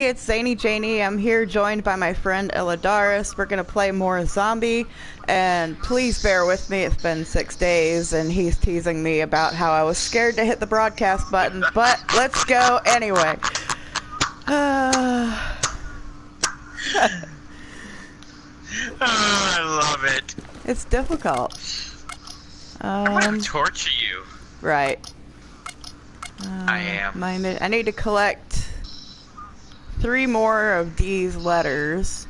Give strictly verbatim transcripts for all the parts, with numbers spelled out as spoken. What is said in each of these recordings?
It's Zany Janie. I'm here joined by my friend Eladaris. We're gonna play more zombie, and please bear with me. It's been six days, and he's teasing me about how I was scared to hit the broadcast button. But let's go anyway. Uh... Oh, I love it. It's difficult. Um, I'm gonna torture you. Right. Uh, I am. My, I need to collect three more of Dee's letters.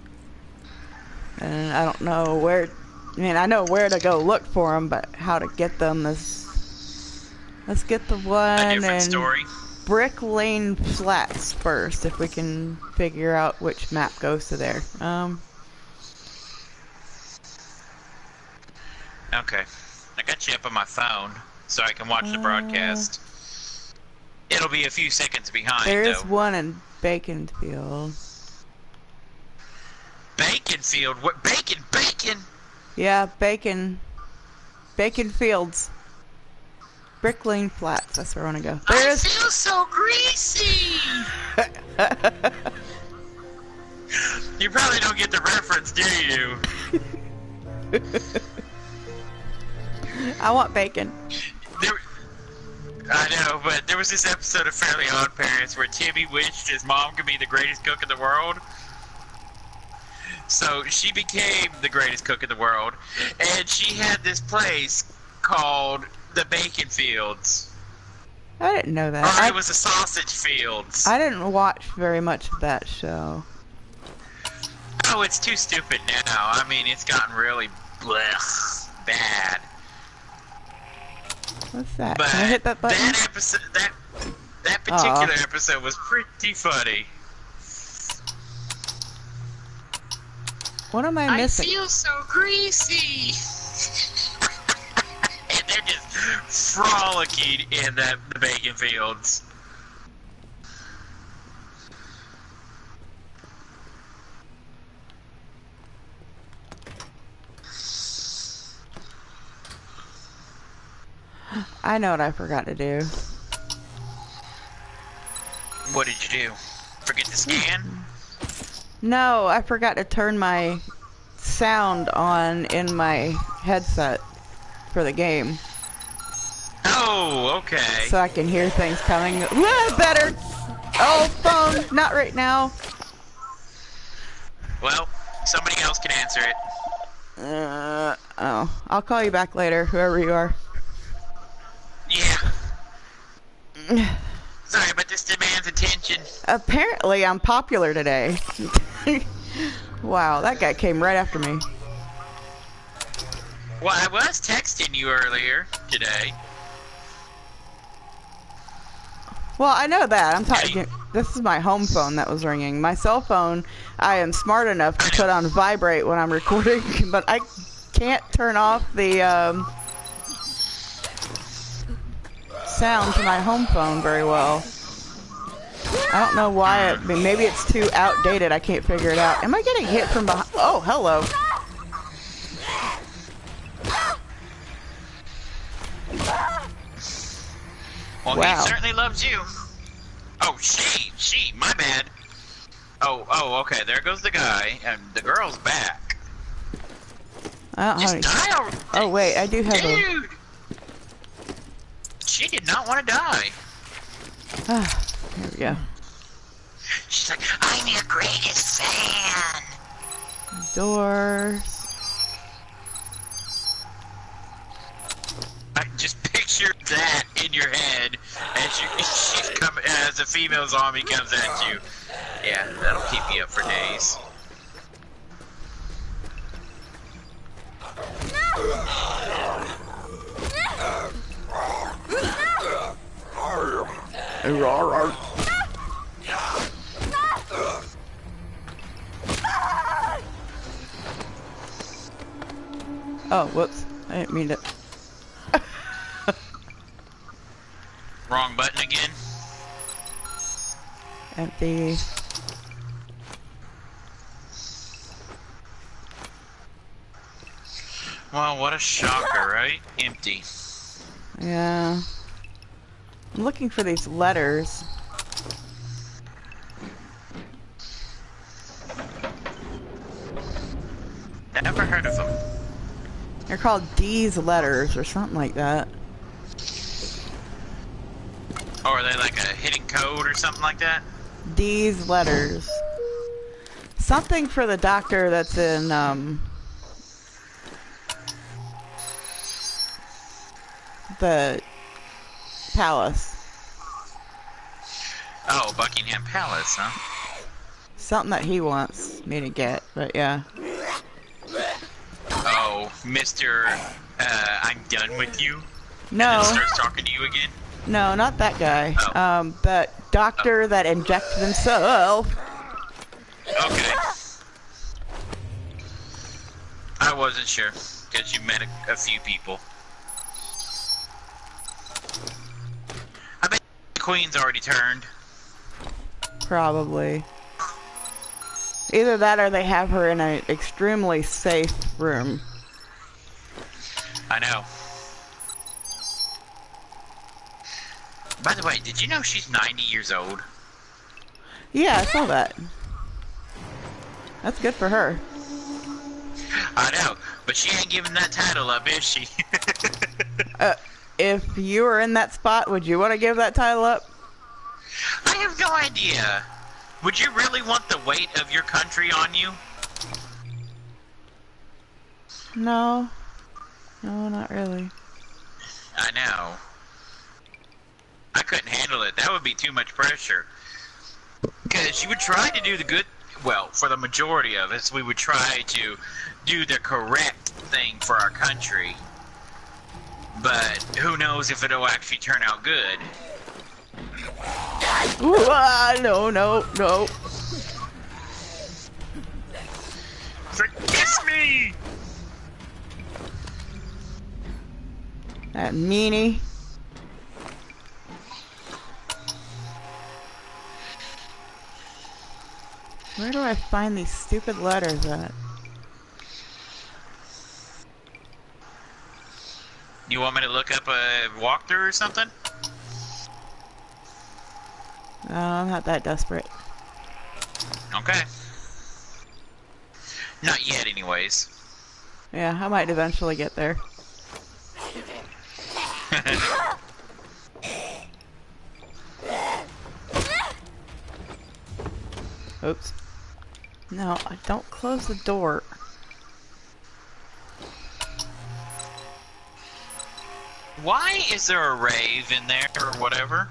And I don't know where... I mean, I know where to go look for them, but how to get them is... Let's get the one A different in story. Brick Lane Flats first, if we can figure out which map goes to there. Um... Okay. I got you up on my phone, so I can watch uh, the broadcast. It'll be a few seconds behind, There is though. one in Baconfield. Baconfield? What? Bacon? Bacon? Yeah, Bacon. Bacon Fields. Brick Lane Flats, that's where I want to go. There I is... feel so greasy! You probably don't get the reference, do you? I want bacon. There, I know, but there was this episode of Fairly Odd Parents where Timmy wished his mom could be the greatest cook in the world. So she became the greatest cook in the world, and she had this place called the Bacon Fields. I didn't know that. Or I, it was the Sausage Fields. I didn't watch very much of that show. Oh, it's too stupid now. I mean, it's gotten really blech, bad. What's that? But Can I hit that button? that episode, that that particular Aw. episode was pretty funny. What am I missing? I feel so greasy. And they're just frolicking in that the bacon fields. I know what I forgot to do. What did you do? Forget to scan? No, I forgot to turn my sound on in my headset for the game. Oh, okay. So I can hear things coming. Ah, better! Oh, phone! Not right now. Well, somebody else can answer it. Uh, oh. I'll call you back later, whoever you are. Yeah. Sorry, but this demands attention. Apparently, I'm popular today. Wow, that guy came right after me. Well, I was texting you earlier today. Well, I know that. I'm talking. This is my home phone that was ringing. My cell phone, I am smart enough to put on vibrate when I'm recording, but I can't turn off the um, sound to my home phone very well. I don't know why. It, I mean, maybe it's too outdated. I can't figure it out. Am I getting hit from behind? Oh, hello. Well, Wow. he certainly loves you. Oh, she, she, my bad. Oh, oh, okay, there goes the guy, and the girl's back. I don't Just have die any... already. Oh, wait, I do have Dude! She did not want to die. a... Ah, here we go. She's like, I'm your greatest fan. Doors. I just picture that in your head as you, she's coming, as a female zombie comes at you. Yeah, that'll keep you up for days. Oh, whoops. I didn't mean to... Wrong button again. Empty. Well, what a shocker, right? Empty. Yeah. I'm looking for these letters. They're called Dee's letters or something like that. Or are they like a hidden code or something like that? Dee's letters. Something for the doctor that's in, um... the palace. Oh, Buckingham Palace, huh? Something that he wants me to get, but yeah. Oh, Mister Uh, I'm done with you? No. And then starts talking to you again? No, not that guy. Oh. Um, that doctor oh. that injected himself. Okay. I wasn't sure, because you met a, a few people. I bet the Queen's already turned. Probably. Either that or they have her in an extremely safe room. I know. By the way, did you know she's ninety years old? Yeah, I saw that. That's good for her. I know, but she ain't giving that title up, is she? uh, if you were in that spot, would you want to give that title up? I have no idea. Would you really want the weight of your country on you? No. No, not really. I know. I couldn't handle it. That would be too much pressure. Because you would try to do the good... Well, for the majority of us, we would try to do the correct thing for our country. But who knows if it'll actually turn out good. Ooh, ah, no, no, no. Kiss me! That meanie. Where do I find these stupid letters at? You want me to look up a walkthrough or something? No, I'm not that desperate. Okay. Not yet, anyways. Yeah, I might eventually get there. Oops. No, I don't close the door. Why is there a rave in there or whatever?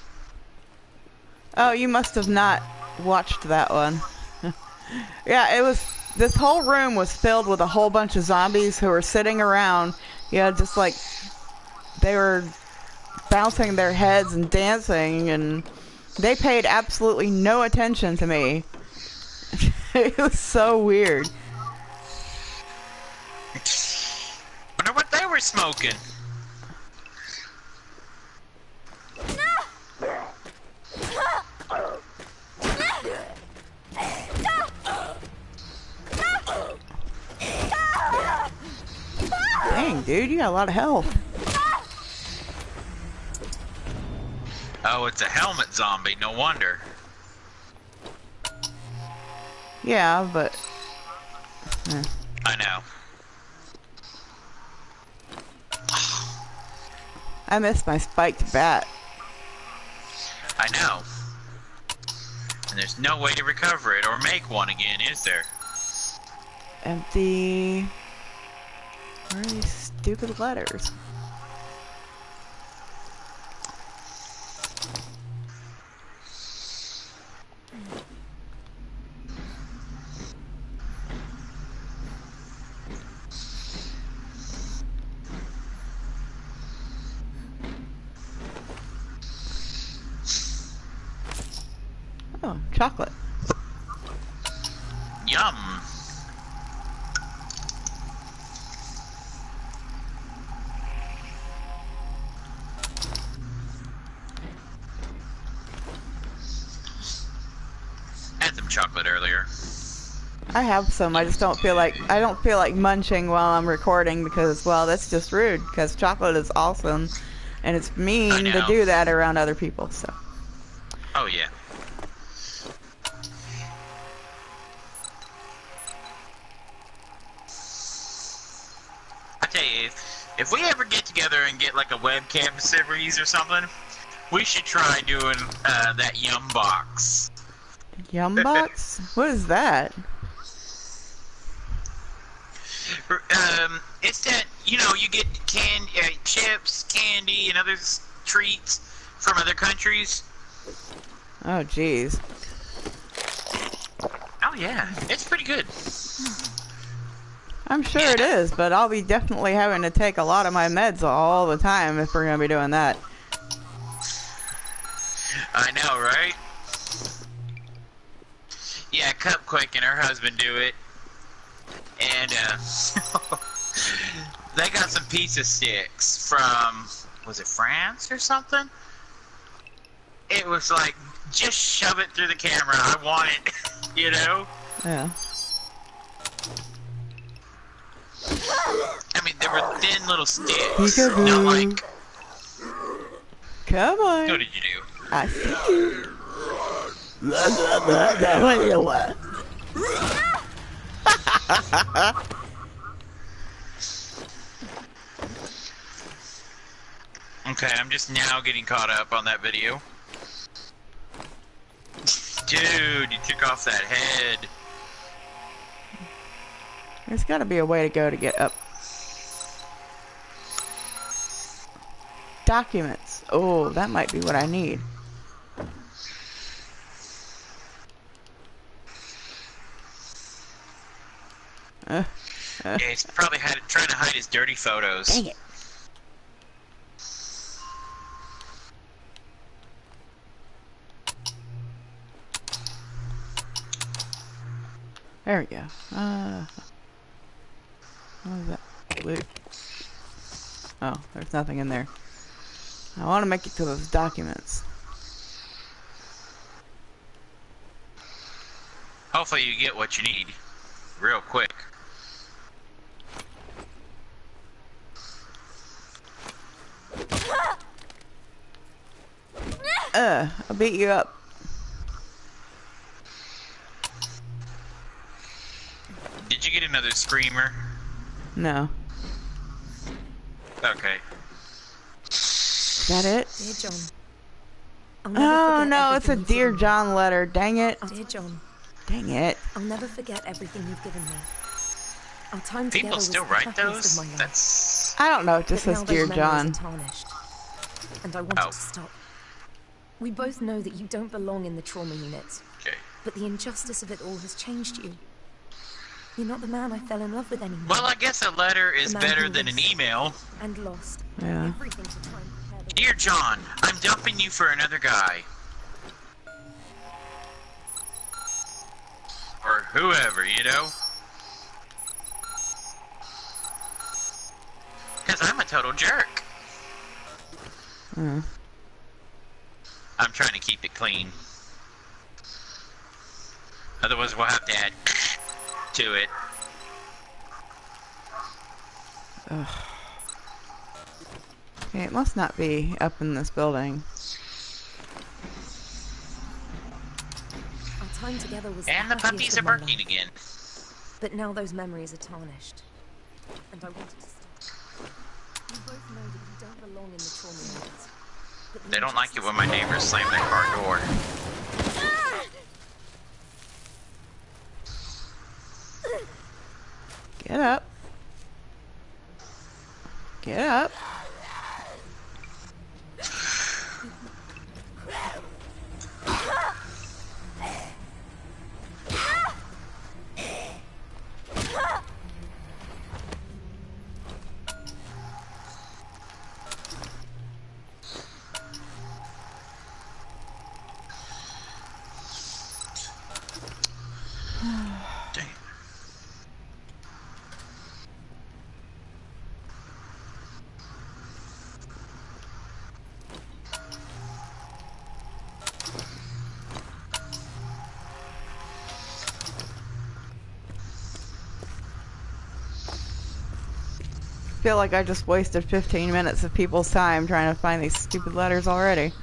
Oh, you must have not watched that one. Yeah, it was... This whole room was filled with a whole bunch of zombies who were sitting around. Yeah, just like... They were bouncing their heads and dancing, and they paid absolutely no attention to me. It was so weird. Wonder what they were smoking. Dang, dude, you got a lot of health. Oh, it's a helmet zombie, no wonder. Yeah, but... Eh. I know. I missed my spiked bat. I know. And there's no way to recover it or make one again, is there? Empty... Where are these stupid letters? Oh, chocolate. Yum. I had some chocolate earlier. I have some. I just don't feel like I don't feel like munching while I'm recording because, well, that's just rude. Because chocolate is awesome, and it's mean to do that around other people. So. Oh yeah. If we ever get together and get like a webcam series or something, we should try doing uh, that Yum Box. Yum box? What is that? Um, it's that, you know, you get can uh, chips, candy, and other s- treats from other countries. Oh, jeez. Oh yeah, it's pretty good. I'm sure Yeah. it is, but I'll be definitely having to take a lot of my meds all the time if we're going to be doing that. I know, right? Yeah, Cupquake and her husband do it. And, uh, they got some pizza sticks from, was it France or something? It was like, just shove it through the camera, I want it, you know? Yeah. I mean, they were thin little sticks, Peekaboo. not like, Come on. what did you do? I see you. Okay, I'm just now getting caught up on that video. Dude, you took off that head. There's got to be a way to go to get up. Documents. Oh, that might be what I need. Uh, uh, Yeah, he's probably had, trying to hide his dirty photos. dang it. There we go. Uh, what is that? Loot. Oh, there's nothing in there. I want to make it to those documents. Hopefully you get what you need real quick. Uh, I'll beat you up. Did you get another screamer? No. Okay. Is that it? Dear John. I'll never Oh forget no, it's a everything you've Dear given me. John letter. Dang it. Dear John, Dang it. I'll never forget everything you've given me. Our time People together was still the write happiest those? of my life. That's... I don't know. It just But says now those Dear memories John. are tarnished, and I wanted Oh. to stop. We both know that you don't belong in the trauma unit, Okay. but the injustice of it all has changed you. You're not the man I fell in love with anymore. Well, I guess a letter is The man better who than an was- email. and lost Yeah. everything to try and prepare the Dear John, I'm dumping you for another guy. Or whoever, you know? Because I'm a total jerk. Uh, I'm trying to keep it clean. Otherwise, we'll have to add to it. okay, it must not be up in this building. Our time together was And the happiest puppies of are my barking life. again. But now those memories are tarnished, and I wanted to stop. We both know that you don't belong in the trauma unit. but the They don't like it when injustice- my neighbors slam their car door. Get up. Get up. Dang. Feel like I just wasted fifteen minutes of people's time trying to find these stupid letters already.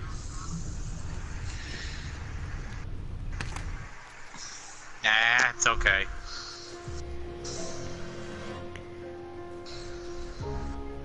Nah, it's okay.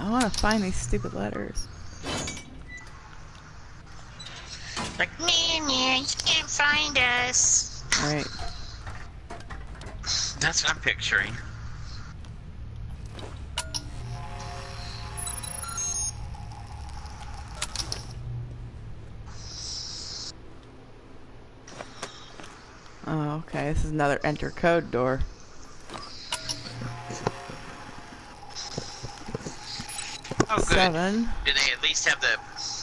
I want to find these stupid letters. Like, nah, nah, you can't find us. Right. That's what I'm picturing. Oh, okay. This is another enter code door. Oh, good. Seven. Do they at least have the...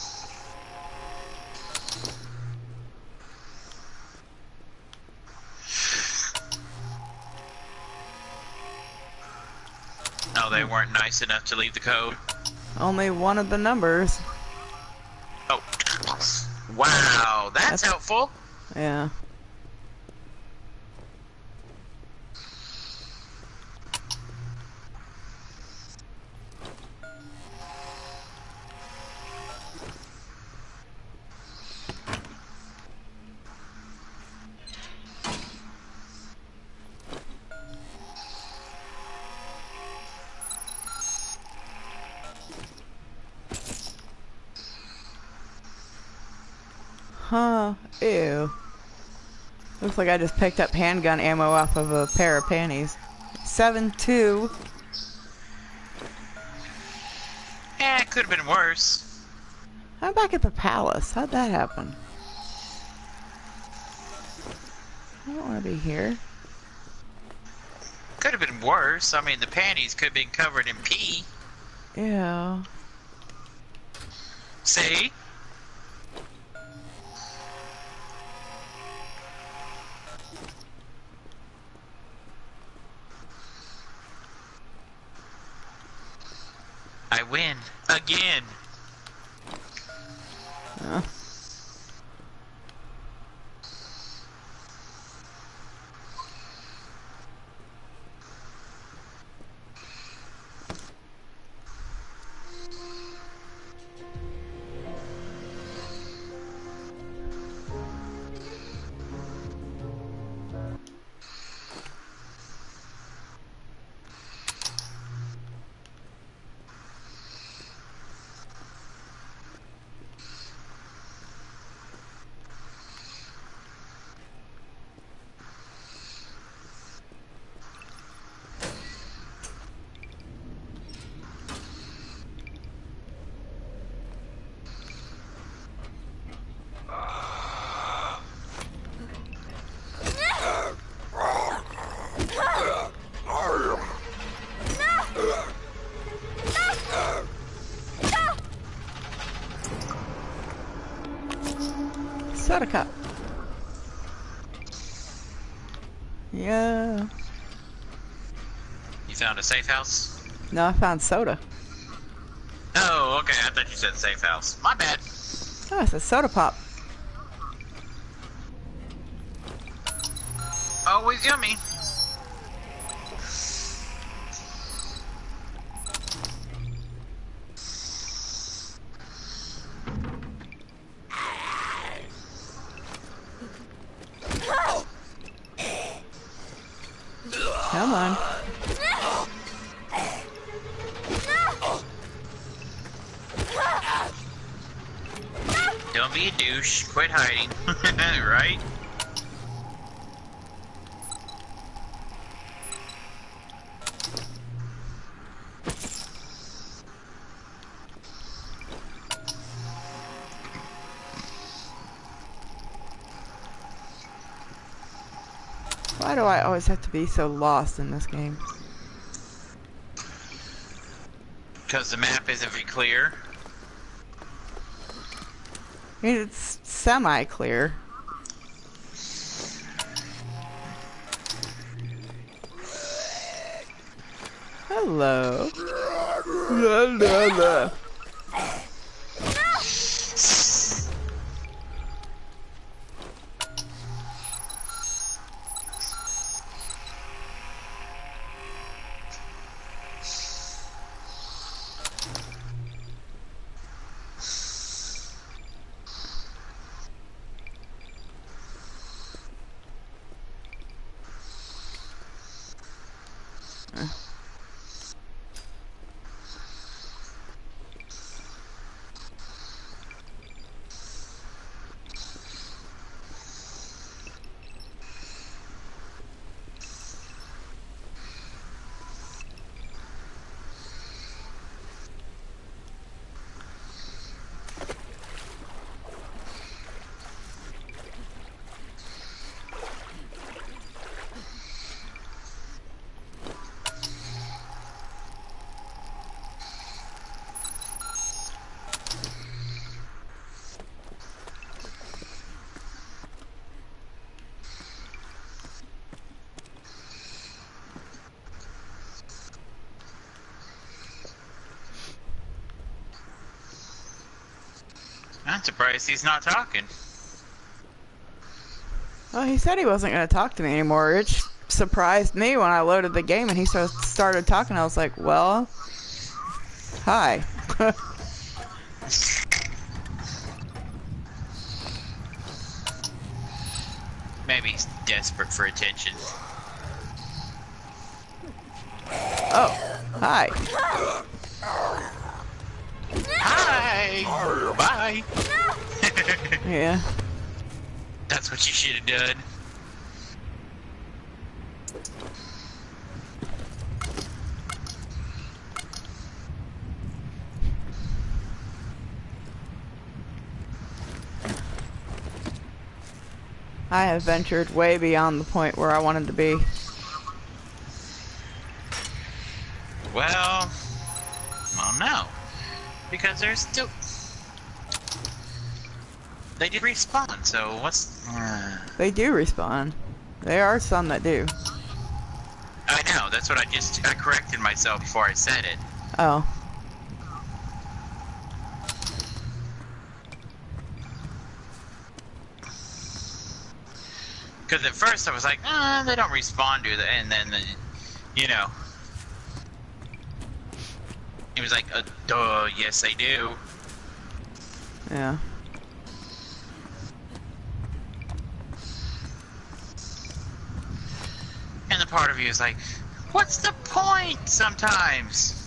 Oh, they weren't nice enough to leave the code? Only one of the numbers. Oh. Wow, that's, That's- helpful. Yeah. Huh. Ew. Looks like I just picked up handgun ammo off of a pair of panties. seven two. Yeah, it could have been worse. I'm back at the palace. How'd that happen? I don't want to be here. Could have been worse. I mean, the panties could have been covered in pee. Yeah. See? I win. Again. Uh. Soda cup. Yeah. You found a safe house? No, I found soda. Oh, okay. I thought you said safe house. My bad. Oh, it's a soda pop. Always yummy. Come on. Don't be a douche. Quit hiding. Right? Why do I always have to be so lost in this game? Because the map isn't very clear. I mean, it's semi-clear. Hello. La, la, la. I'm surprised he's not talking. Well, he said he wasn't going to talk to me anymore. It surprised me when I loaded the game and he so- started talking. I was like, well, hi. Maybe he's desperate for attention. Oh, hi. Hi! Bye! Yeah. That's what you should have done. I have ventured way beyond the point where I wanted to be. Well, well, no. Because there's still... They did respawn, so what's... Uh... They do respawn. There are some that do. I know, that's what I just... I corrected myself before I said it. Oh. Because at first I was like, ah, they don't respawn, do they? And then, the, you know... He was like, uh, duh, yes they do. Yeah. And the part of you is like, what's the point sometimes?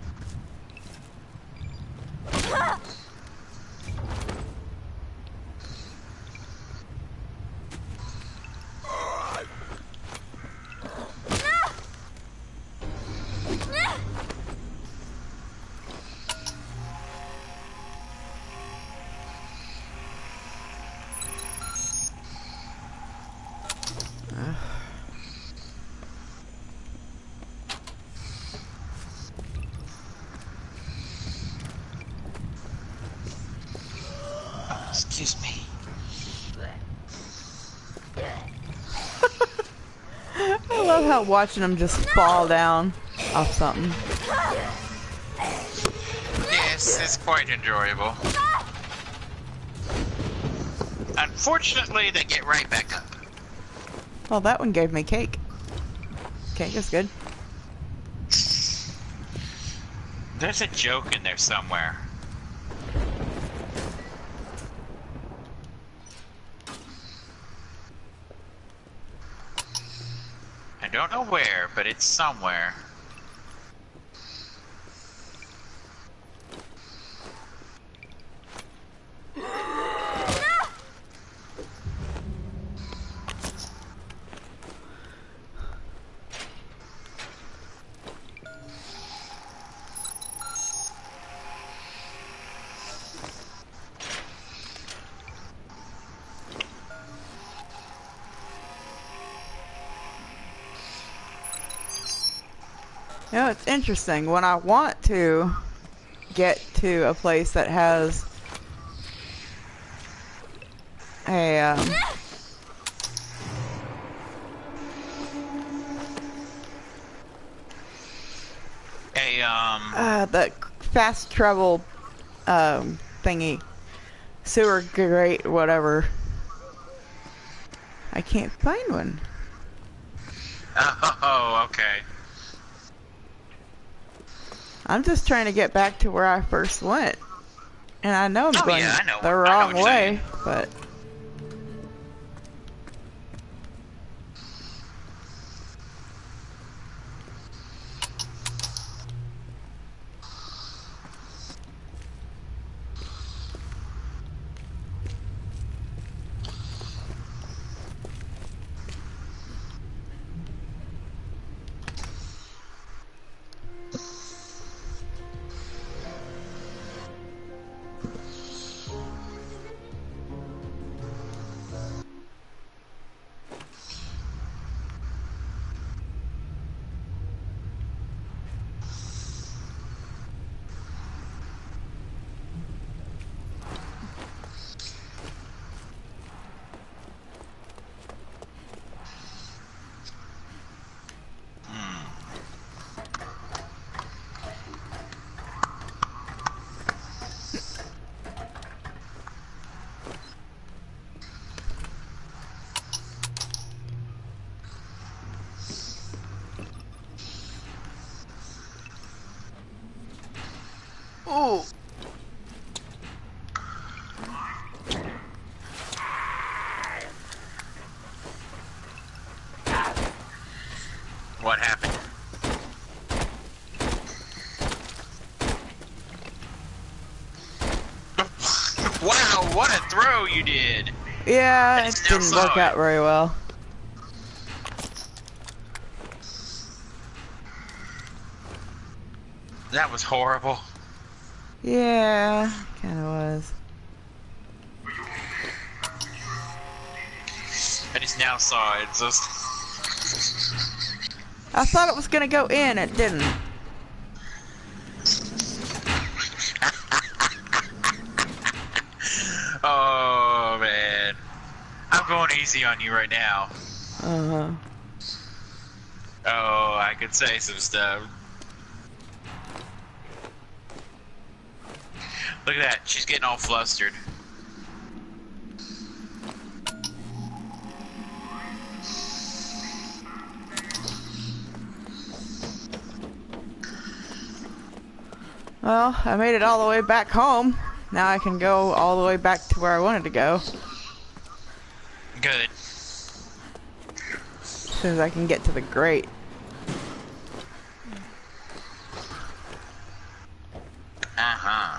Excuse me. I love how watching them just fall down off something. Yes, it's quite enjoyable. Unfortunately, they get right back up. Well, that one gave me cake. Cake is good. There's a joke in there somewhere. I don't know where, but it's somewhere. You know, it's interesting. When I want to get to a place that has a um, A um uh, the fast travel um, thingy, sewer grate, whatever. I can't find one. Oh, okay. I'm just trying to get back to where I first went. And I know I'm Oh, going yeah, I know. the I know wrong what you're way, saying. but... Ooh. What happened? Wow, what a throw you did! Yeah, it didn't work out very well. That was horrible. Yeah, kinda was. I just now saw it, so... I thought it was gonna go in, it didn't. Oh, man. I'm going easy on you right now. Uh-huh. Oh, I could say some stuff. Look at that, she's getting all flustered. Well, I made it all the way back home. Now I can go all the way back to where I wanted to go. Good. As soon as I can get to the grate. Uh-huh.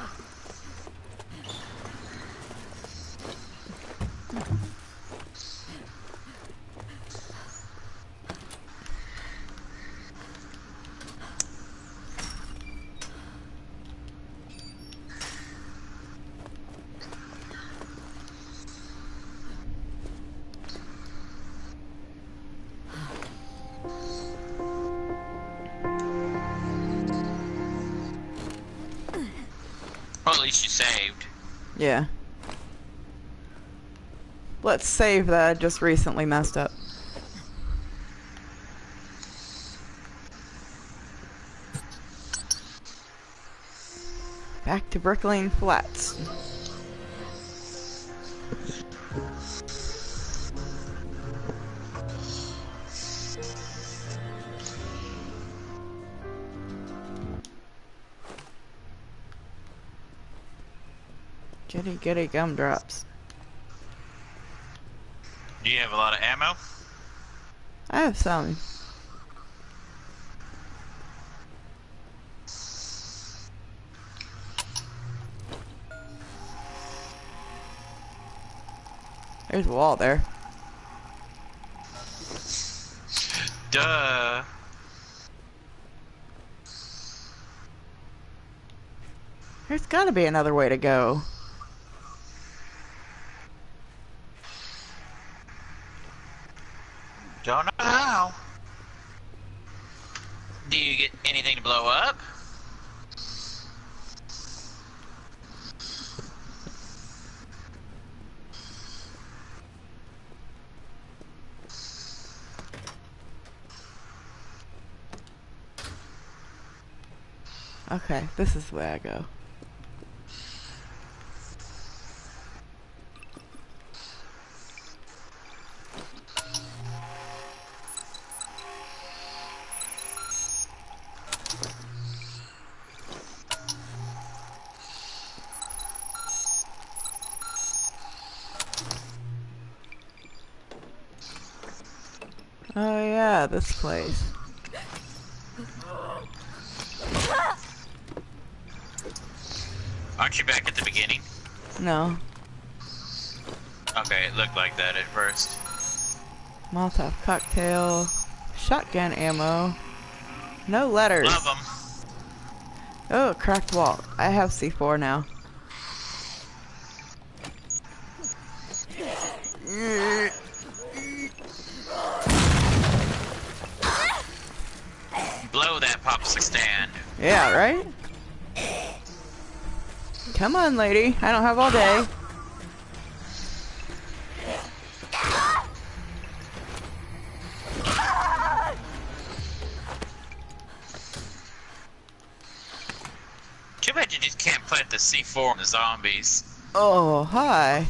Well, at least you saved. Yeah. Let's save that I just recently messed up. Back to Bricklane Flats. Goody goody gumdrops. Do you have a lot of ammo? I have some. There's a wall there. Duh. There's gotta be another way to go. Don't know how. Do you get anything to blow up? Okay, this is the way I go. Oh yeah, this place. Aren't you back at the beginning? No. Okay, it looked like that at first. Molotov cocktail. Shotgun ammo. No letters. Love them. Oh, cracked wall. I have C four now. Blow that popsicle stand. Yeah, right? Come on, lady. I don't have all day. Too bad you just can't plant the C four on the zombies. Oh, hi.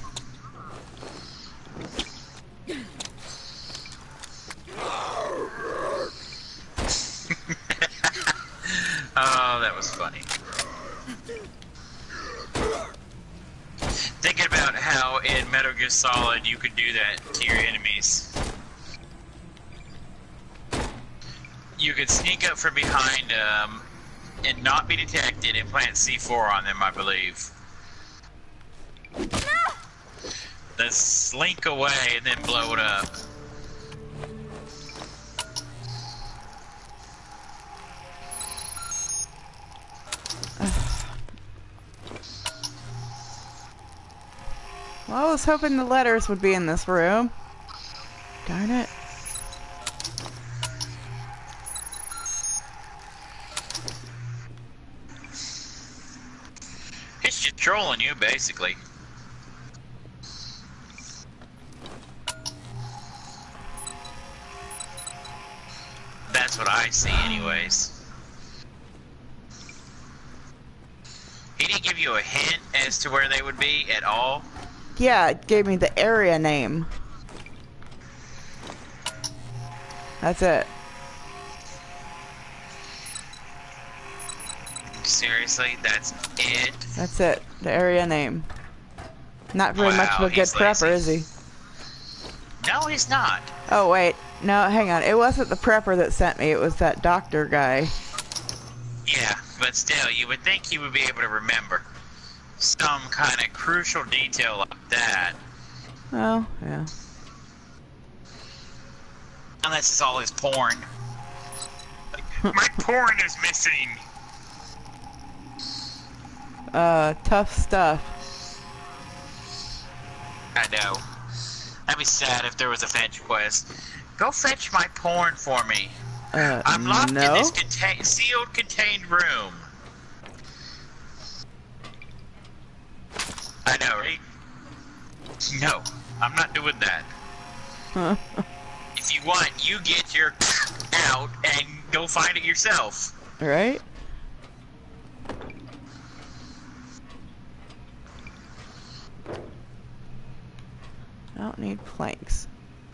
Oh, that was funny. Thinking about how in Metal Gear Solid you could do that to your enemies. You could sneak up from behind them and not be detected and plant C four on them, I believe. Then slink away and then blow it up. Well, I was hoping the letters would be in this room. Darn it. It's just trolling you, basically. That's what I see, anyways. He didn't give you a hint as to where they would be at all? Yeah, it gave me the area name. That's it. Seriously? That's it? That's it. The area name. Not very Wow, much of a good he's prepper, is lazy. he? No, he's not. Oh, wait. No, hang on. It wasn't the prepper that sent me. It was that doctor guy. Yeah, but still, you would think he would be able to remember some kind of crucial detail like that. Oh, yeah. Unless it's all his porn. My porn is missing! Uh, tough stuff. I know. I'd be sad if there was a fetch quest. Go fetch my porn for me. Uh, I'm locked no? in this contain sealed, contained room. I know, right? No, I'm not doing that. Huh. If you want, you get your out and go find it yourself. Right? I don't need planks.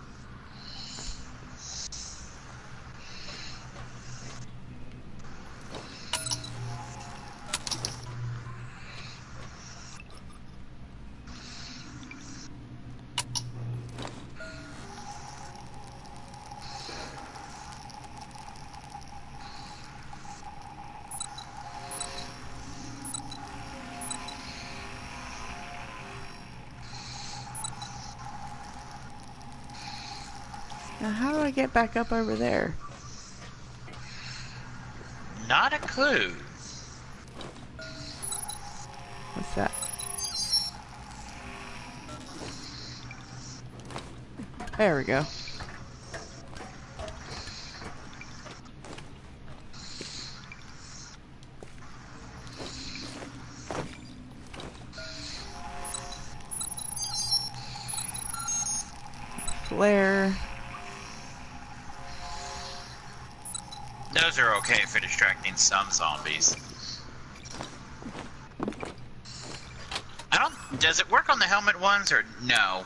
Now, how do I get back up over there? Not a clue. What's that? There we go. Flare. Those are okay for distracting some zombies. I don't... Does it work on the helmet ones or no?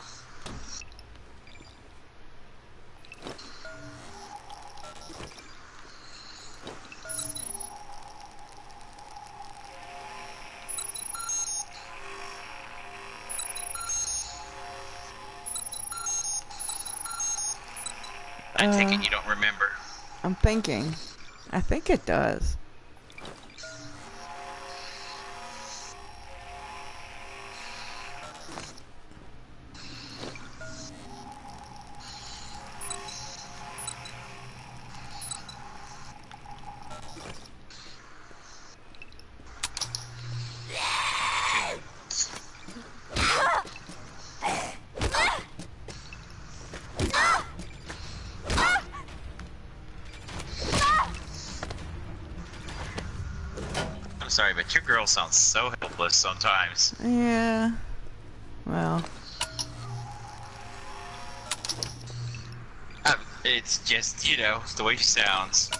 I Uh, take it you don't remember. I'm thinking. I think it does. I'm sorry, but your girl sounds so helpless sometimes. Yeah. Well. Uh, it's just, you know, the way she sounds.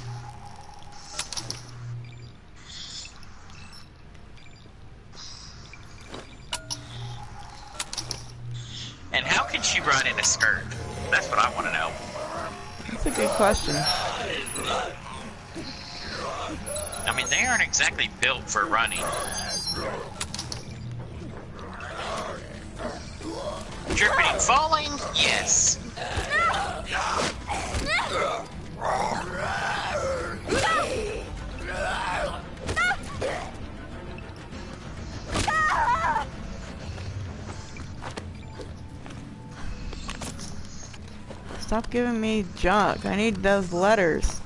And how can she run in a skirt? That's what I want to know. That's a good question. I mean, they aren't exactly built for running. Tripping and falling? Yes. Stop giving me junk. I need those letters.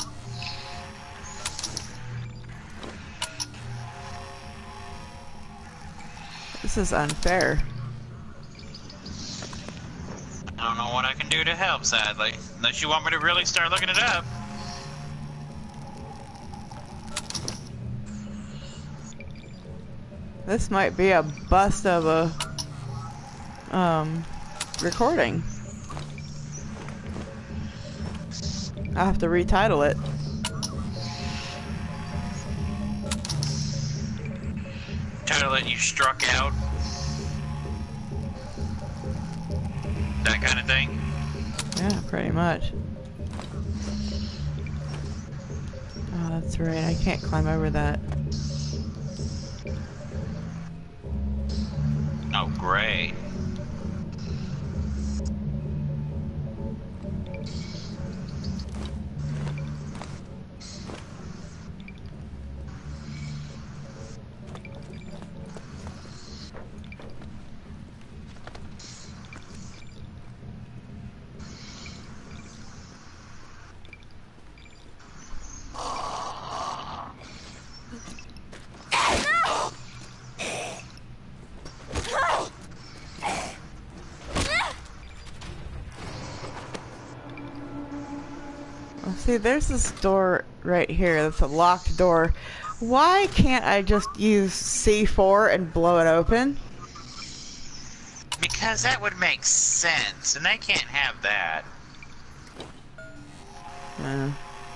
This is unfair. I don't know what I can do to help, sadly. Unless you want me to really start looking it up. This might be a bust of a um recording. I'll have to retitle it. Title it, you struck out. That kind of thing. Yeah, pretty much. Oh, that's right. I can't climb over that. Oh, great. See, there's this door right here that's a locked door. Why can't I just use C four and blow it open? Because that would make sense, and they can't have that. Uh.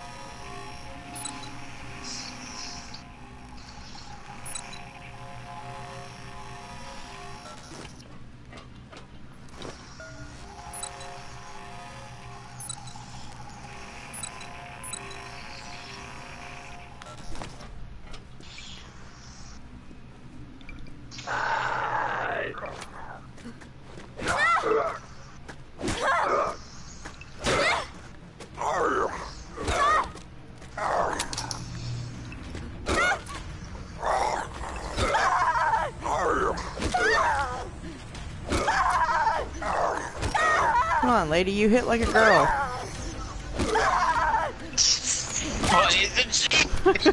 Come on, lady, you hit like a girl. Well, isn't she?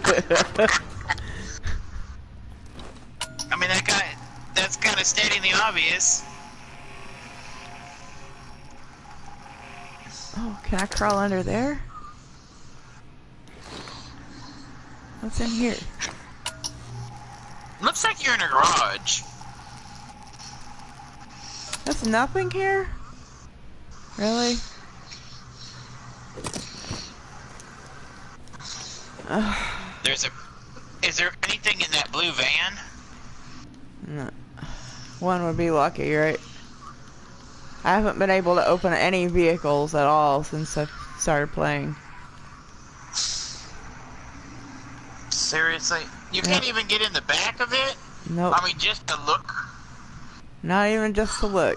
I mean, that guy, that's kind of stating the obvious. Oh, can I crawl under there? What's in here? Looks like you're in a garage. That's nothing here? Really? Ugh. There's a... Is there anything in that blue van? No. One would be lucky, right? I haven't been able to open any vehicles at all since I started playing. Seriously? You can't Yep. even get in the back of it? Nope. I mean, just to look? Not even just to look.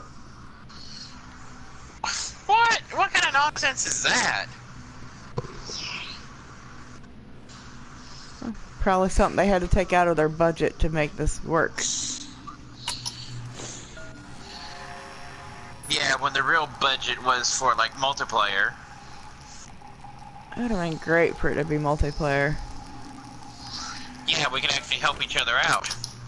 What? What kind of nonsense is that? Probably something they had to take out of their budget to make this work. Yeah, when the real budget was for, like, multiplayer. It would have been great for it to be multiplayer. Yeah, we could actually help each other out.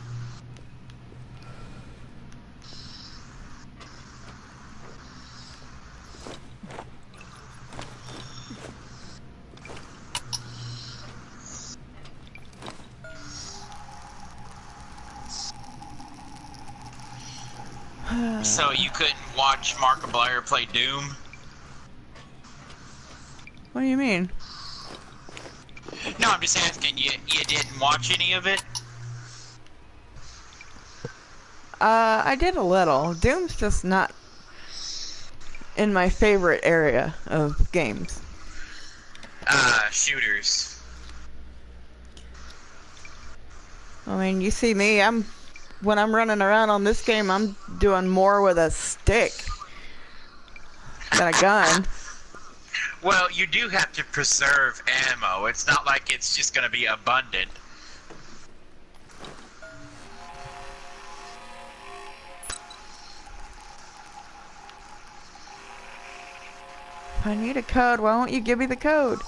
So you couldn't watch Markiplier play Doom? What do you mean? No, I'm just asking, you, you didn't watch any of it? Uh, I did a little. Doom's just not in my favorite area of games. Uh, shooters. I mean, you see me, I'm, when I'm running around on this game, I'm doing more with a stick than a gun. Well, you do have to preserve ammo. It's not like it's just going to be abundant. I need a code. Why won't you give me the code?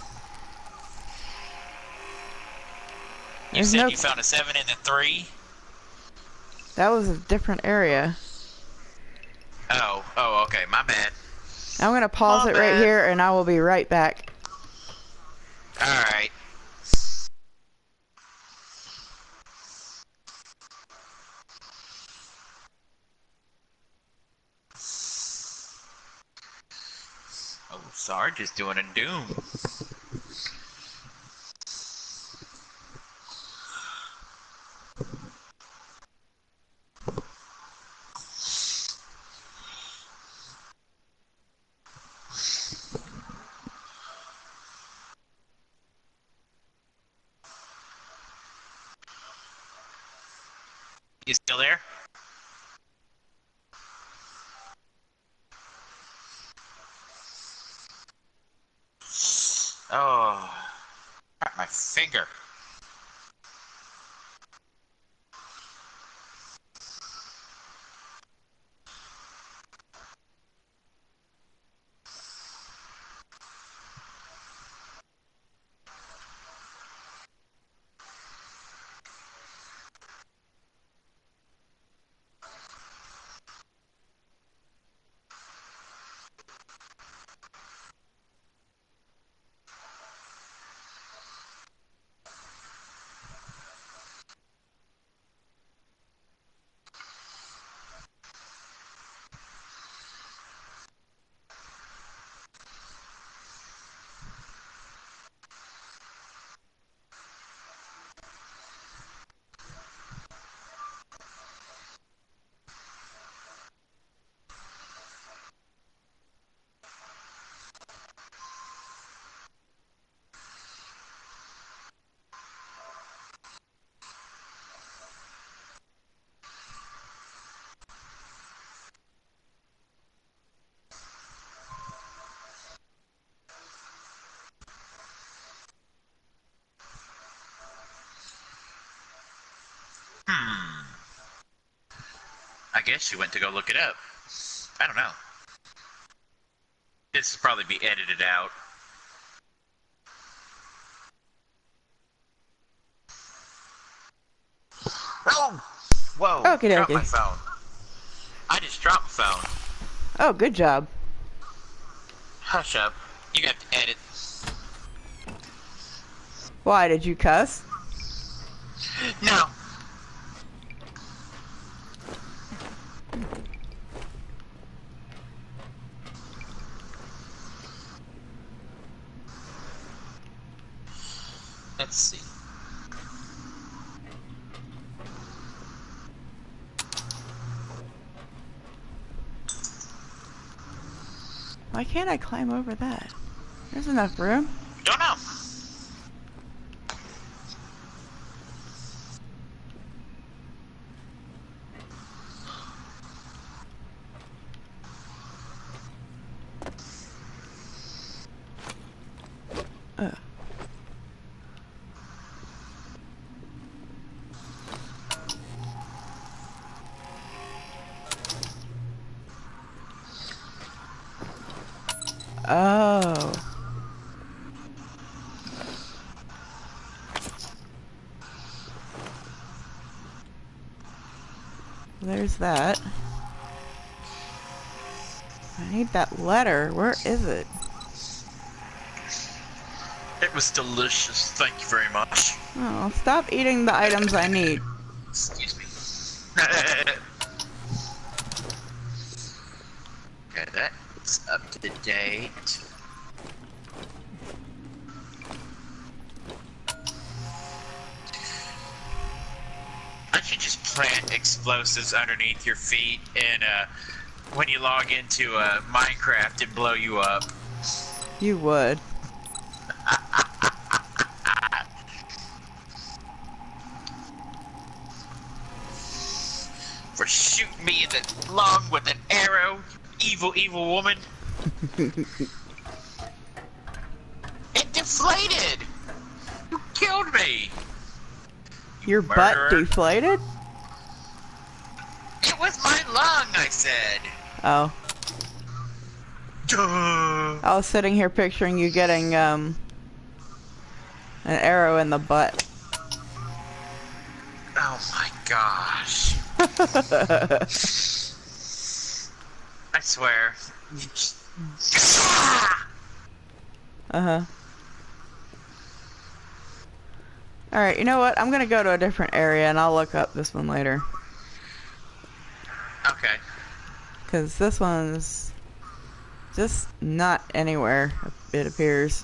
You There's said no... you found a seven and a three? That was a different area. Oh, oh, okay, my bad. I'm gonna pause My it right bad. here and I will be right back. Alright. Oh, Sarge is doing a doom. You still there? Oh, my finger. Hmm. I guess she went to go look it up. I don't know. This will probably be edited out. Oh! Whoa! Okie Dropped my dokie. phone. I just dropped my phone. Oh, good job. Hush up. You got to edit. Why, did you cuss? No. Let's see. Why can't I climb over that? There's enough room. Don't know. Uh. Oh. There's that. I need that letter. Where is it? It was delicious. Thank you very much. Oh, stop eating the items I need. Excuse me. Okay, that's up to date. I should just plant explosives underneath your feet and uh, when you log into uh, Minecraft and blow you up. You would. for shooting me in the lung with an arrow, you evil, evil woman. It deflated! You killed me! You Your murderer. butt deflated? It was my lung, I said. Oh. Duh. I was sitting here picturing you getting, um, an arrow in the butt. Oh my gosh. I swear. Uh-huh. Alright, you know what? I'm gonna go to a different area and I'll look up this one later. Okay. Because this one's just not anywhere, it appears.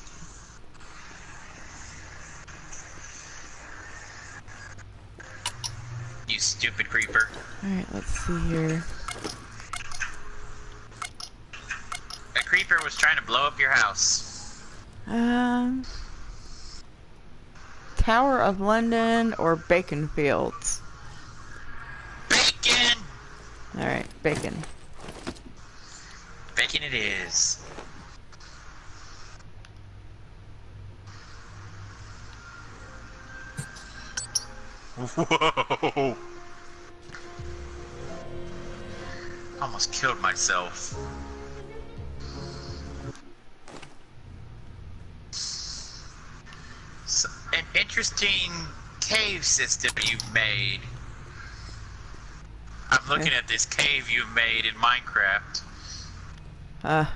You stupid creeper. Alright, let's see here. A creeper was trying to blow up your house. Um... Tower of London or Bacon Fields? Bacon! Alright, bacon. Bacon it is. Whoa! Almost killed myself. So, an interesting cave system you've made. I'm looking at this cave you've made in Minecraft. Uh.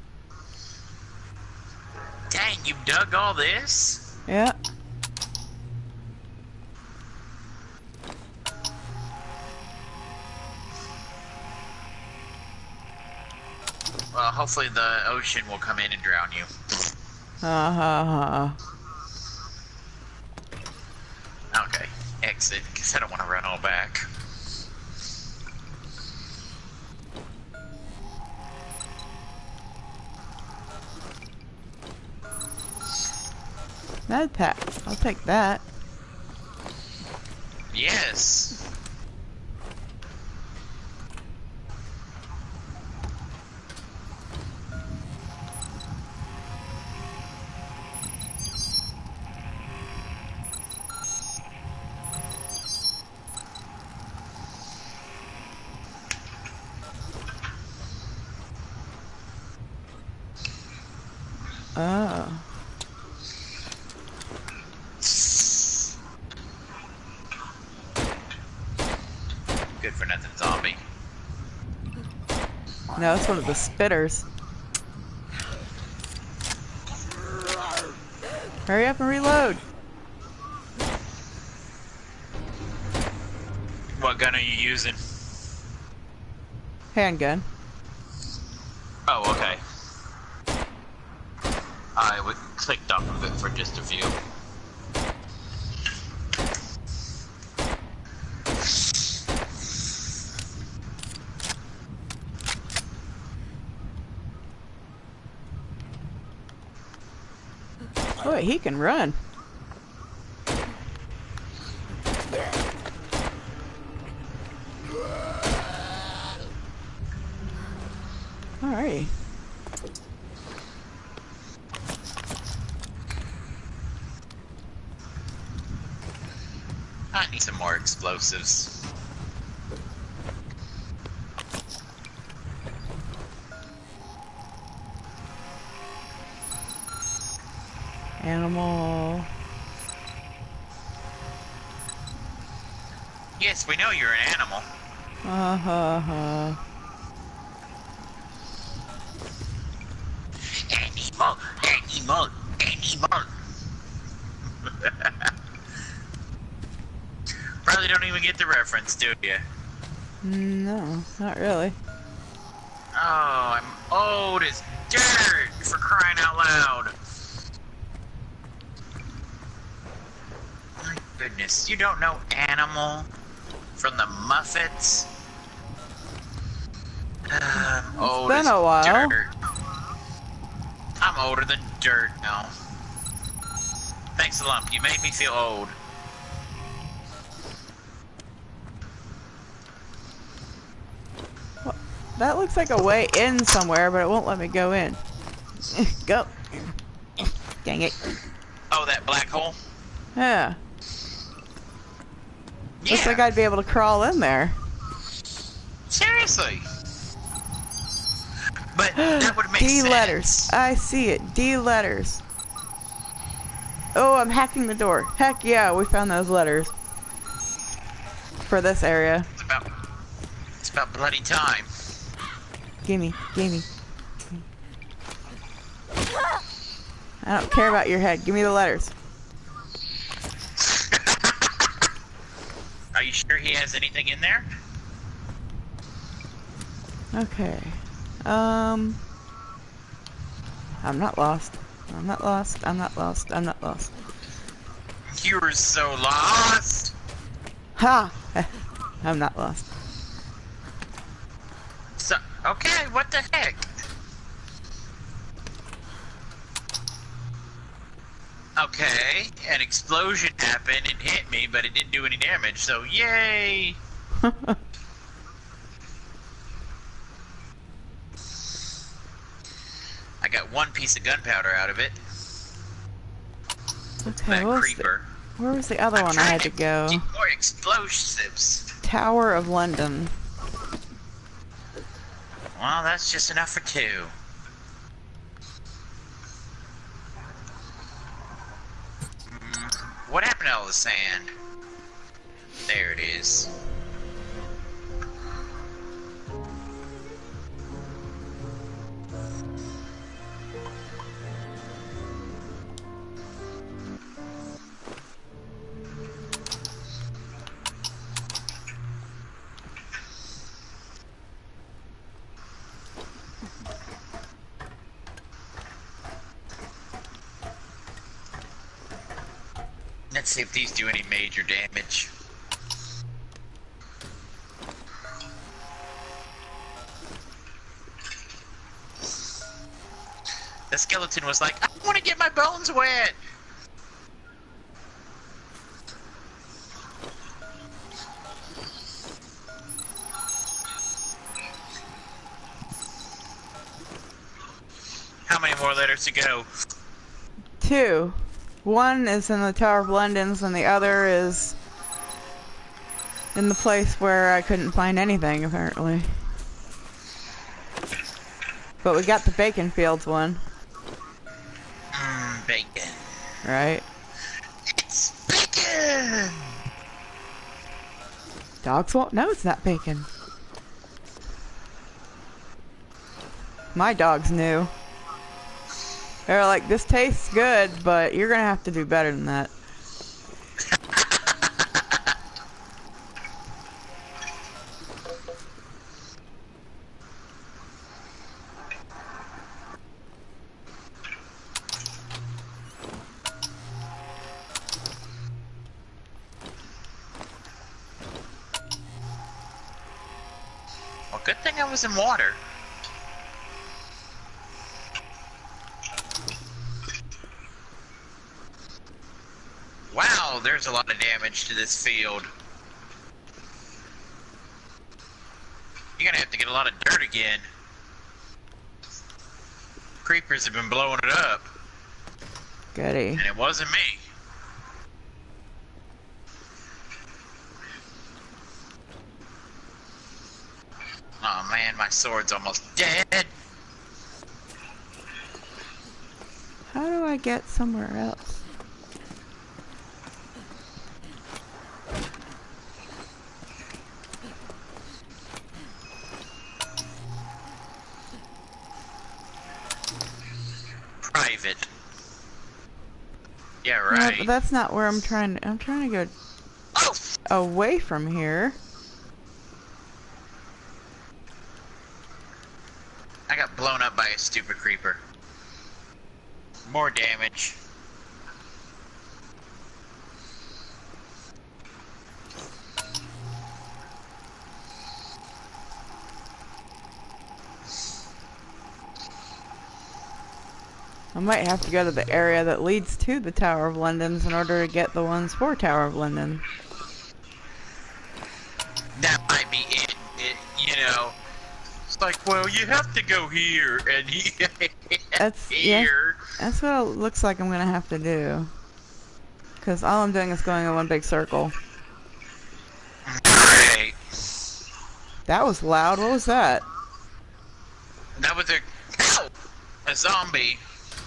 Dang, you dug all this? Yeah. Well, hopefully the ocean will come in and drown you. Uh-huh. Okay, exit, because I don't want to run all back. Med pack. I'll take that. Yes! Oh. Good for nothing zombie. No, it's one of the spitters. Hurry up and reload. What gun are you using? Handgun. Oh, okay. I would clicked off of it for just a few. Oh, wait, he can run. Alrighty. I need some more explosives. Animal. Yes, we know you're an animal. Uh-huh. Animal, animal, animal. Probably don't even get the reference, do you? No, not really. Oh, I'm old as dirt, for crying out loud. My goodness, you don't know Animal from the Muppets? Uh, I'm old been as a while. dirt. I'm older than dirt now. Thanks a lump, you made me feel old. That looks like a way in somewhere, but it won't let me go in. Go. Dang it. Oh, that black hole? Yeah. Yeah. Looks like I'd be able to crawl in there. Seriously. But that would make D sense. letters. I see it. D letters. Oh, I'm hacking the door. Heck yeah, we found those letters. For this area. It's about, it's about bloody time. Gimme, gimme. I don't care about your head. Give me the letters. Are you sure he has anything in there? Okay. Um. I'm not lost. I'm not lost. I'm not lost. I'm not lost. You were so lost. Ha! I'm not lost. So, okay, what the heck? Okay, an explosion happened and hit me, but it didn't do any damage, so yay! I got one piece of gunpowder out of it. Okay, That what was creeper. the, where was the other I'm one I trying had to go? Get more explosives. Tower of London. Well, that's just enough for two. Mm, what happened to all the sand? There it is. Let's see if these do any major damage. The skeleton was like, I want to get my bones wet! How many more letters to go? Two. One is in the Tower of London's and the other is in the place where I couldn't find anything, apparently. But we got the Bacon Fields one. Mmm, bacon. Right? It's bacon! Dogs won't know it's not bacon. My dogs knew. They were like, this tastes good, but you're gonna have to do better than that. Well, good thing I was in water. Wow, there's a lot of damage to this field. You're gonna have to get a lot of dirt again. Creepers have been blowing it up. Goody. And it wasn't me. Oh man, my sword's almost dead. How do I get somewhere else? Private. Yeah, No, right. but that's not where I'm trying to... I'm trying to go Oh! away from here. I got blown up by a stupid creeper. More damage. I might have to go to the area that leads to the Tower of London's in order to get the ones for Tower of London. That might be it. It, you know, It's like, well, you have to go here and here. That's yeah. That's what it looks like I'm gonna have to do. Cause all I'm doing is going in one big circle. Right. That was loud. What was that? That was a ow, a zombie.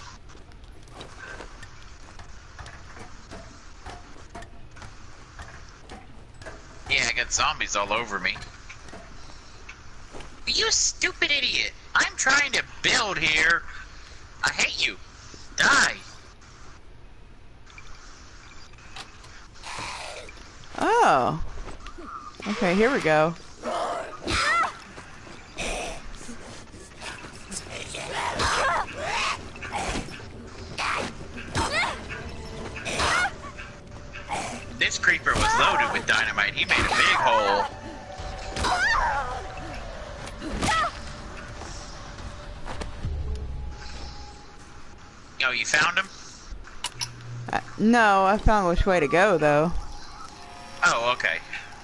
Yeah, I got zombies all over me. You stupid idiot! I'm trying to build here. I hate you. Die. Oh. Okay, here we go. This creeper was loaded with dynamite. He made a big hole. Oh, you found him? Uh, no, I found which way to go, though. Oh, okay.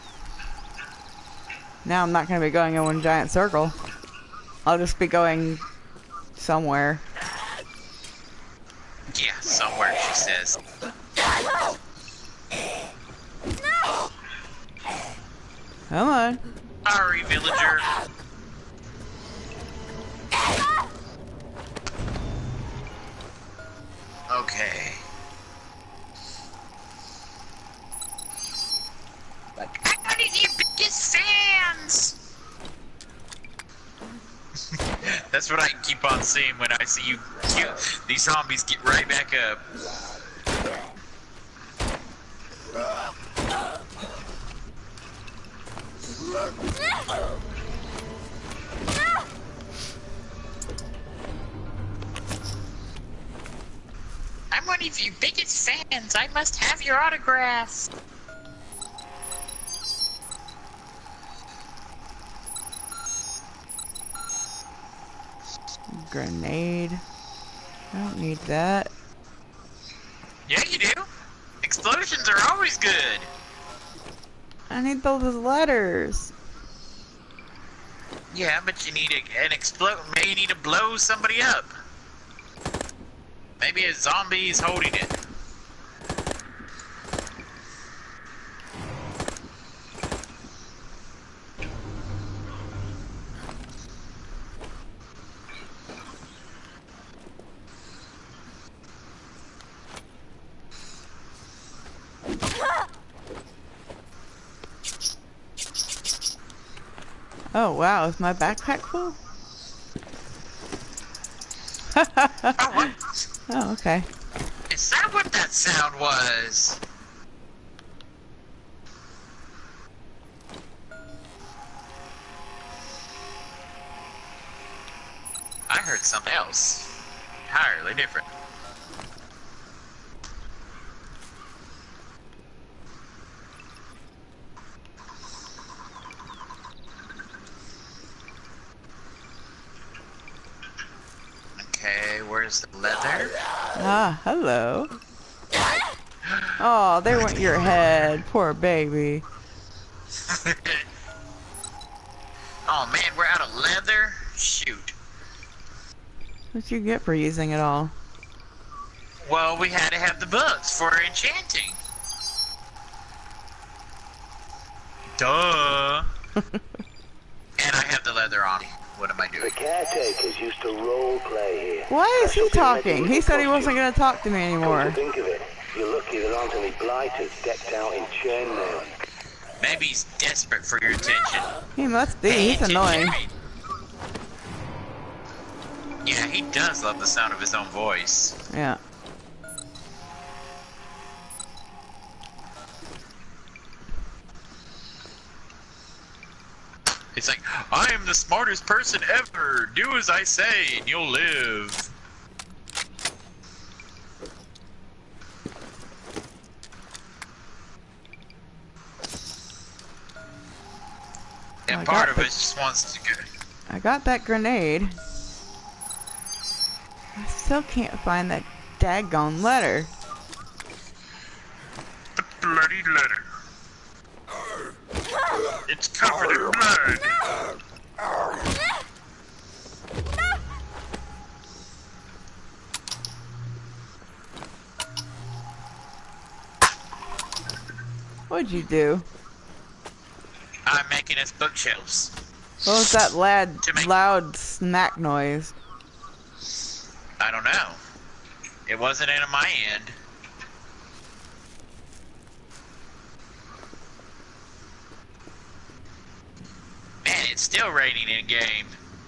Now I'm not going to be going in one giant circle. I'll just be going somewhere. Yeah, somewhere, she says. Come on. Sorry, villager. Okay. I'm one of your biggest fans! That's what I keep on seeing when I see you kill these zombies get right back up. I'm one of your biggest fans. I must have your autographs. Grenade. I don't need that. Yeah, you do. Explosions are always good. I need those letters. Yeah, but you need a, an explode. Maybe you need to blow somebody up. Maybe a zombie is holding it. Oh wow, is my backpack full? Oh, what? Oh, okay. Is that what that sound was? I heard something else. Entirely different. Okay, where's the leather? Ah, hello. Oh, they went your head. Poor baby. Oh man, we're out of leather? Shoot. What'd you get for using it all? Well, we had to have the books for enchanting. Duh. And I have the leather on. What am I doing? The caretakers used to role play here. Why is he talking? He said he wasn't going to talk to me anymore. Come to think of it, you're lucky there aren't any blighters decked out in chainmail. Maybe he's desperate for your attention. He must be. He's annoying. Yeah, he does love the sound of his own voice. Yeah. It's like, I am the smartest person ever. Do as I say and you'll live. And I part got of the- it just wants to go. I got that grenade. I still can't find that daggone letter. The bloody letter. It's covered in blood. What'd you do? I'm making us bookshelves. What was that lad, To make- loud snack noise? I don't know. It wasn't in on my end. Man, it's still raining in game.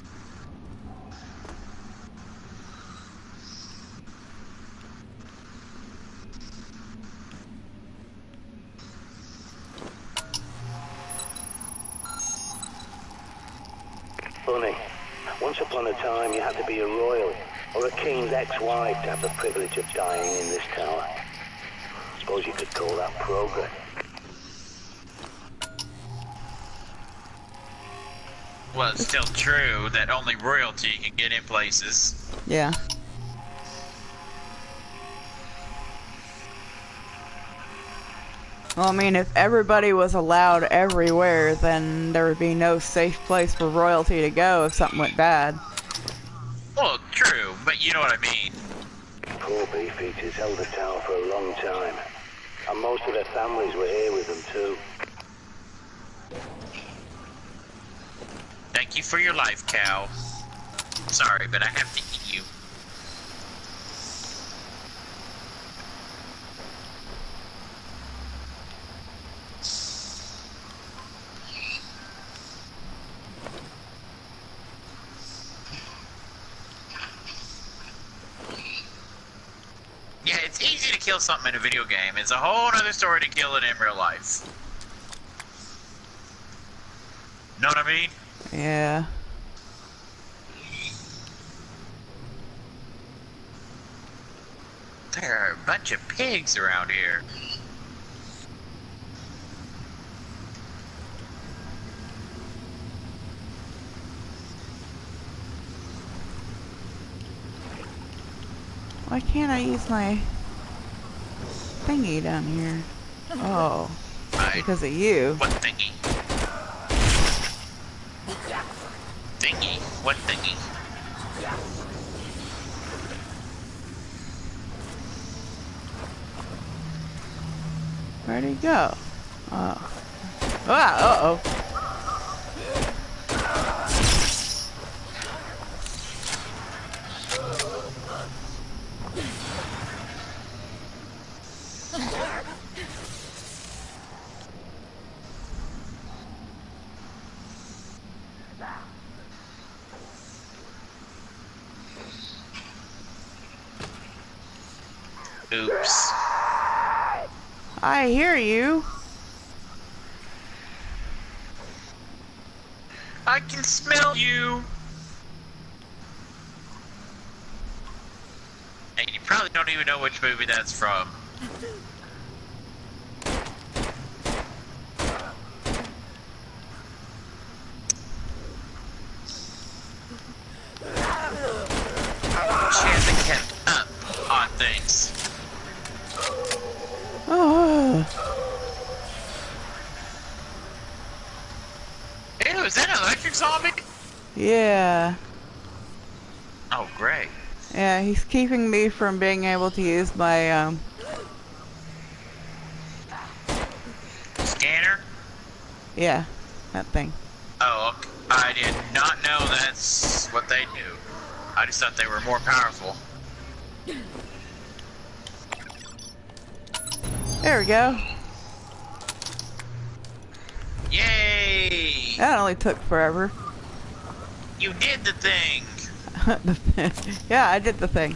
Funny. Once upon a time, you had to be a royal or a king's ex-wife to have the privilege of dying in this tower. Suppose you could call that progress. Well, it's still true that only royalty can get in places. Yeah. Well, I mean, if everybody was allowed everywhere, then there would be no safe place for royalty to go if something went bad. Well, true, but you know what I mean. Poor beefeaters held the tower for a long time. And most of their families were here with them too. Thank you for your life, cow. Sorry, but I have to eat you. Yeah, it's easy to kill something in a video game. It's a whole other story to kill it in real life. Know what I mean? Yeah. There are a bunch of pigs around here. Why can't I use my thingy down here? Oh, I, because of you. what thingy? Thingy? What thingy? Where'd he go? Oh. Ah, uh-oh. Oops. I hear you. I can smell you. And you probably don't even know which movie that's from. She hasn't kept up on things. Oh. Ew, is that an electric zombie? Yeah. Oh, great. Yeah, he's keeping me from being able to use my, um... Scanner? yeah, that thing. Oh, okay. I did not know that's what they do. I just thought they were more powerful. There we go. Yay! That only took forever. You did the thing! Yeah, I did the thing.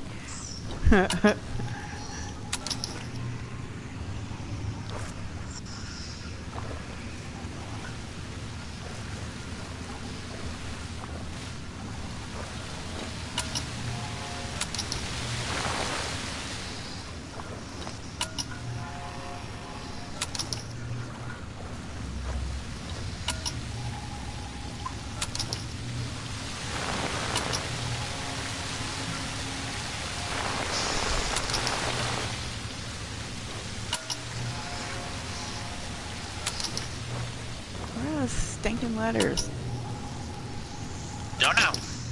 Where are those stinking letters? Don't know.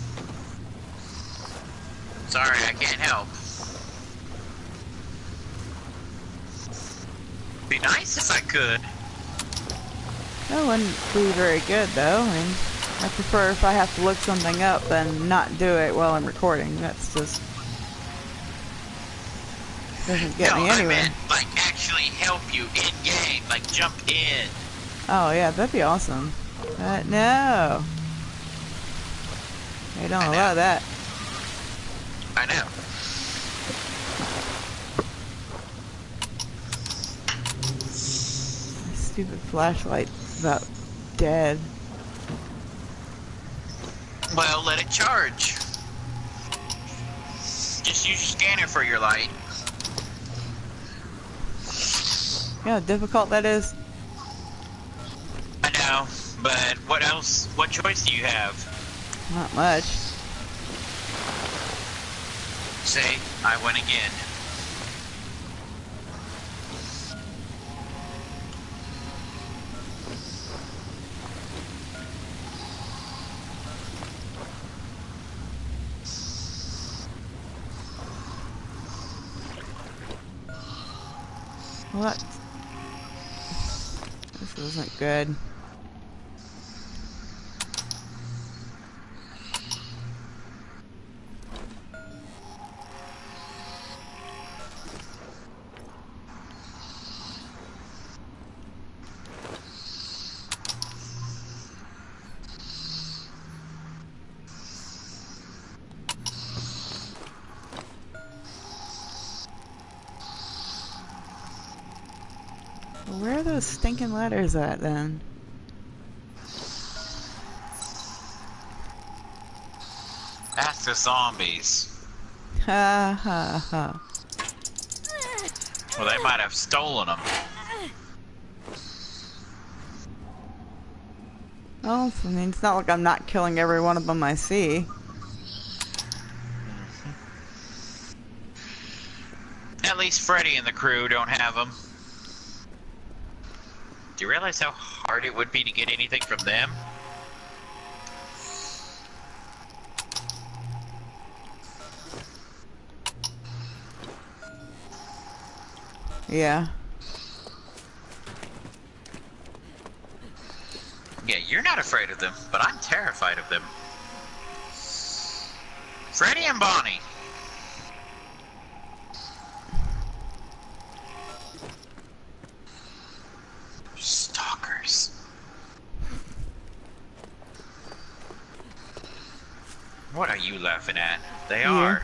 Sorry, I can't help. Be nice if I could. That wouldn't be very good, though. I mean, I prefer if I have to look something up than not do it while I'm recording. That's just... doesn't get no, me I anywhere. meant, like, actually help you in-game. Like, jump in. Oh, yeah, that'd be awesome. But no. They don't I know. allow that. I know. My stupid flashlight's about dead. Well, let it charge. Just use your scanner for your light. You know how difficult that is? I know, but what else? What choice do you have? Not much. See, I went again. What? This isn't good. Where are those stinking ladders at, then? That's the zombies. Ha ha ha. Well, they might have stolen them. Well, I mean, it's not like I'm not killing every one of them I see. At least Freddy and the crew don't have them. Do you realize how hard it would be to get anything from them? Yeah. Yeah, you're not afraid of them, but I'm terrified of them. Freddy and Bonnie. Stalkers. What are you laughing at? They Yeah. are.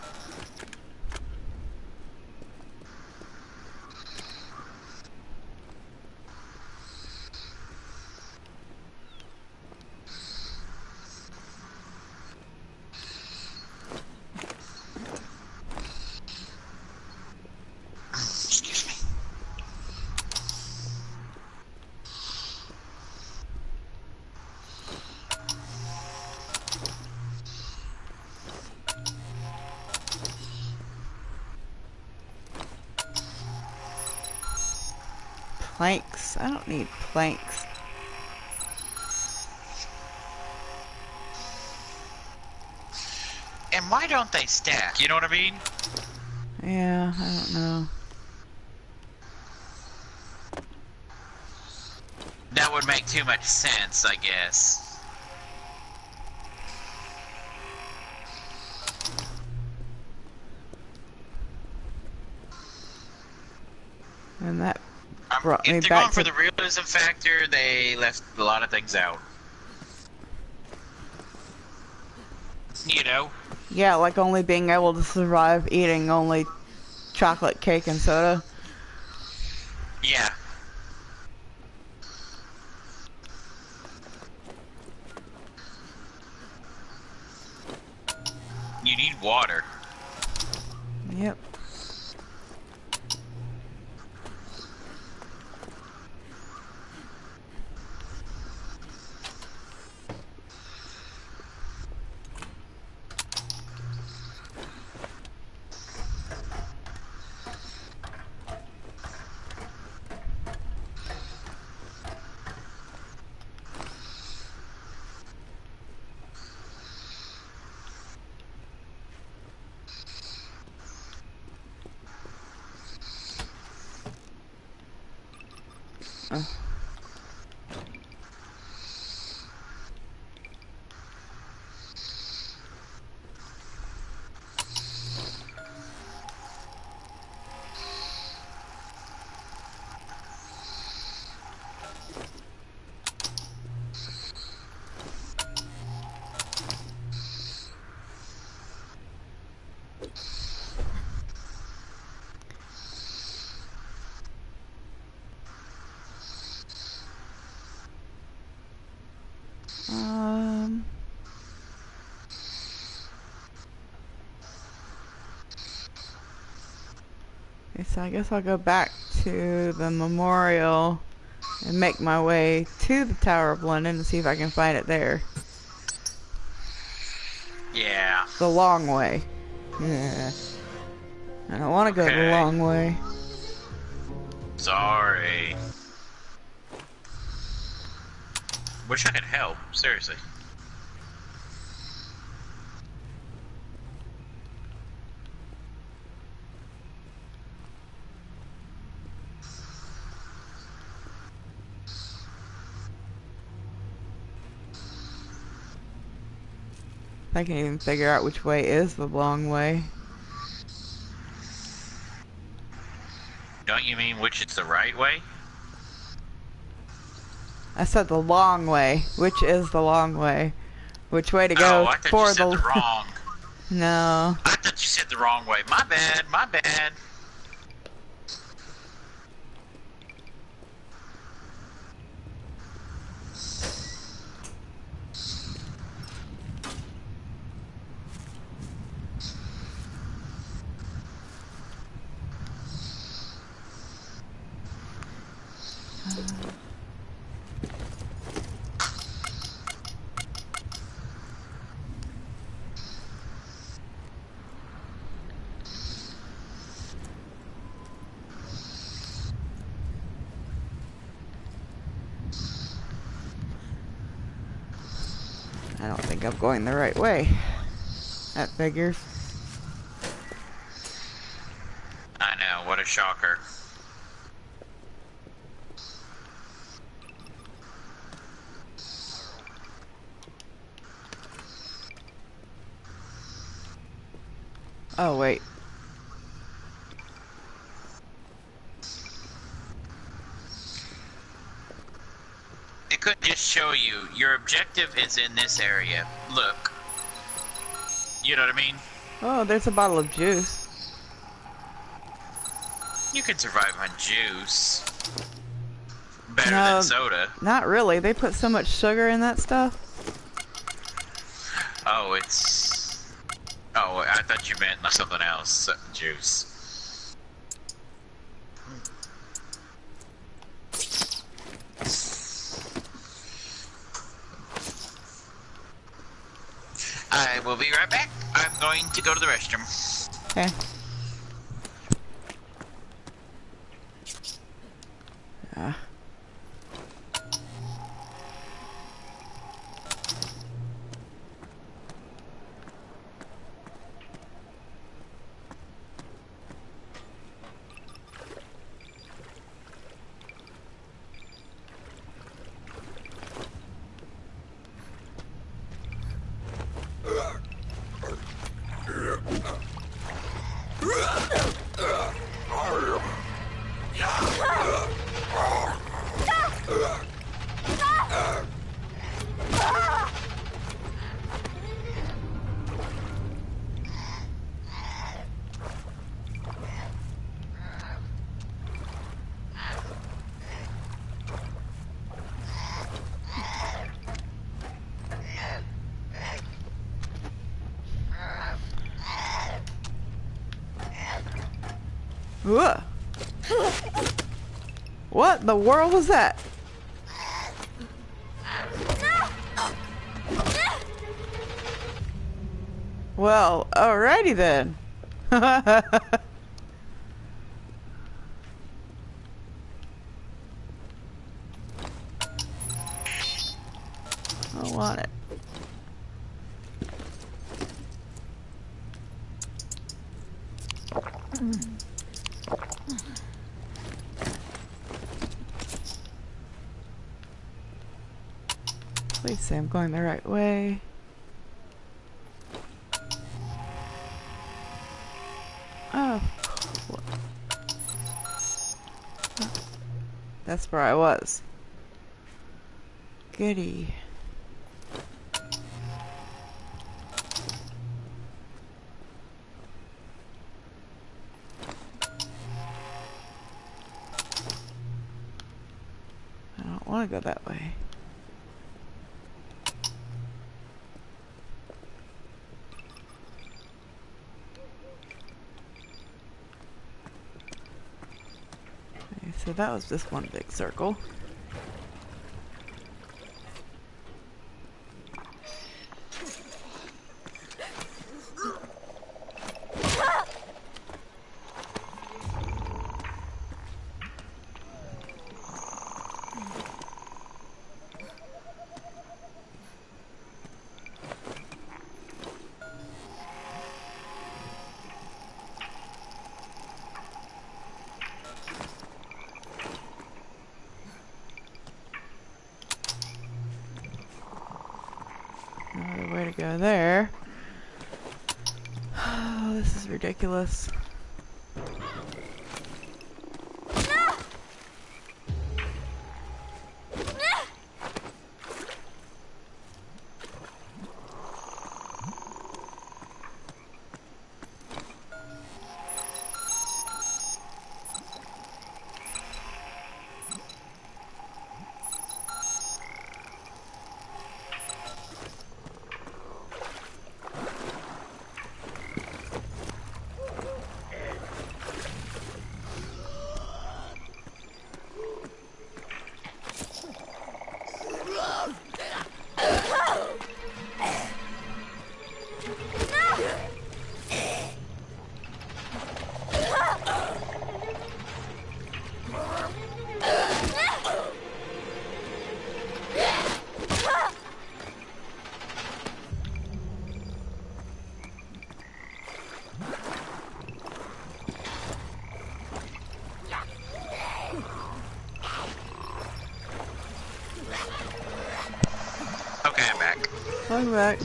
Excuse me. Planks. I don't need planks. And why don't they stack? You know what I mean? Yeah, I don't know. That would make too much sense, I guess. And that Um, brought me if they're back going for to... the realism factor, they left a lot of things out. You know? Yeah, like only being able to survive eating only chocolate cake and soda. Yeah. You need water. Yep. Okay, so I guess I'll go back to the memorial and make my way to the Tower of London and see if I can find it there. Yeah. The long way. Yeah. I don't want to Okay. go the long way. Sorry. Wish I could help, seriously. I can't even figure out which way is the long way. Don't you mean which is the right way? I said the long way. Which is the long way? Which way to go Oh, I thought for you said the... the wrong. No. I thought you said the wrong way. My bad, my bad. I don't think I'm going the right way. That figures. I know, what a shocker. Oh, wait. It could just show you, your objective is in this area. Look. You know what I mean? Oh, there's a bottle of juice. You can survive on juice. Better No, than soda. Not really. They put so much sugar in that stuff. Oh, it's... Oh, I thought you meant something else. Juice. I will be right back. I'm going to go to the restroom. Okay. Ah. Whoa. What in the world was that? Well, alrighty then. I don't want it. Please say I'm going the right way. Oh. That's where I was. Goody. I don't want to go that way. that was just one big circle. Another way to go there. Oh, this is ridiculous. Okay, I'm back. I'm back.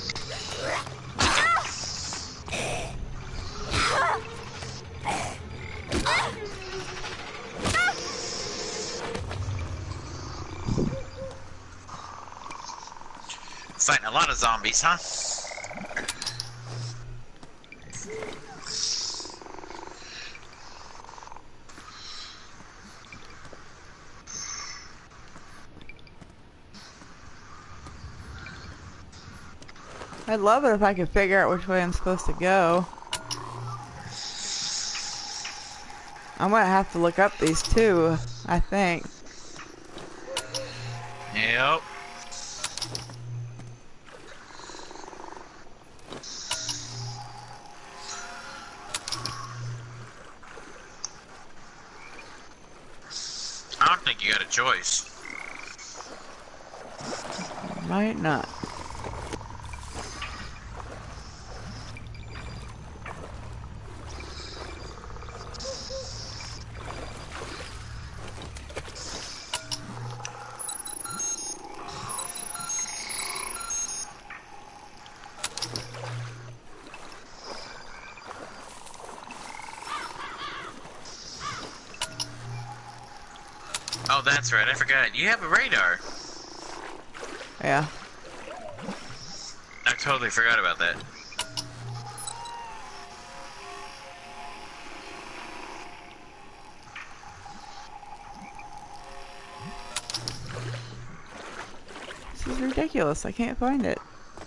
Fighting a lot of zombies, huh? I'd love it if I could figure out which way I'm supposed to go. I'm gonna have to look up these two, I think. Yep. I don't think you got a choice. Might not. Oh, that's right. I forgot. You have a radar. Yeah. I totally forgot about that. This is ridiculous. I can't find it.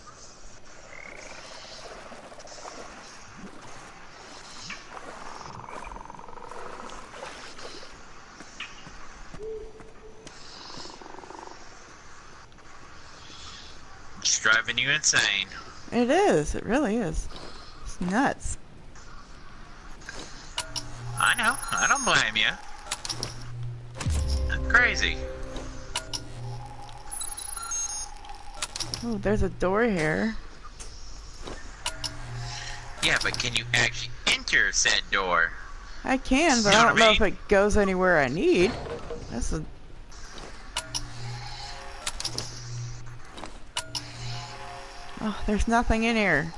It's driving you insane. It is. It really is. It's nuts. I know. I don't blame you. That's crazy. Oh, there's a door here. Yeah, but can you actually enter said door? I can, but You know I what don't I know mean? if it goes anywhere I need. That's a... Oh, there's nothing in here.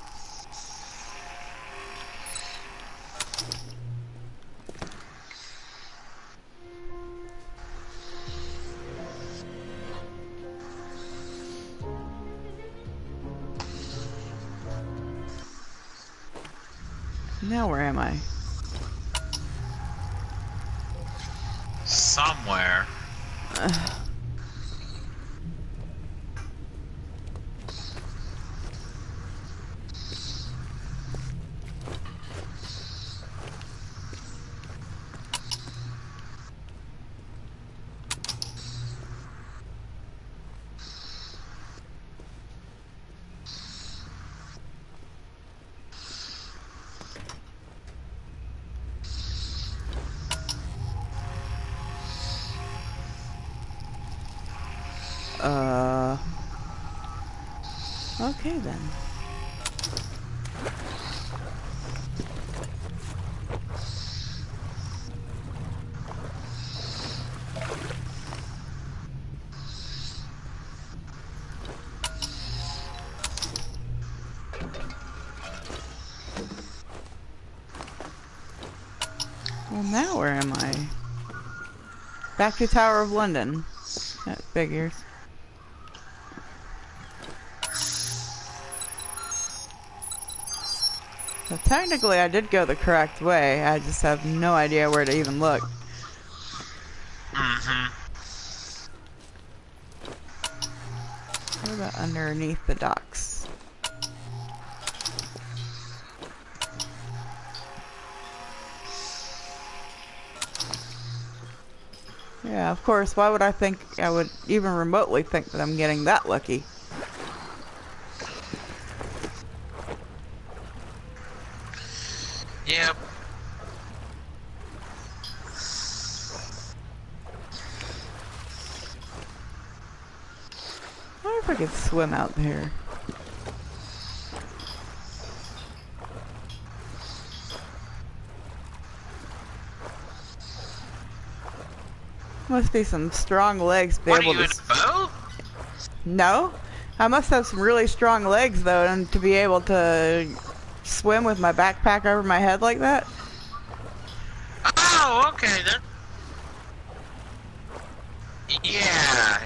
Now where am I? Somewhere. Ugh. Uh. Okay then. Well, now where am I? Back to Tower of London. That figures. So technically I did go the correct way. I just have no idea where to even look. Mm-hmm. What about underneath the docks? Yeah, of course. Why would I think I would even remotely think that I'm getting that lucky? Yep. I wonder if I could swim out there. Must be some strong legs to be What, are able you in to. a boat? No, I must have some really strong legs though, and to be able to swim with my backpack over my head like that. Oh, okay then. Yeah.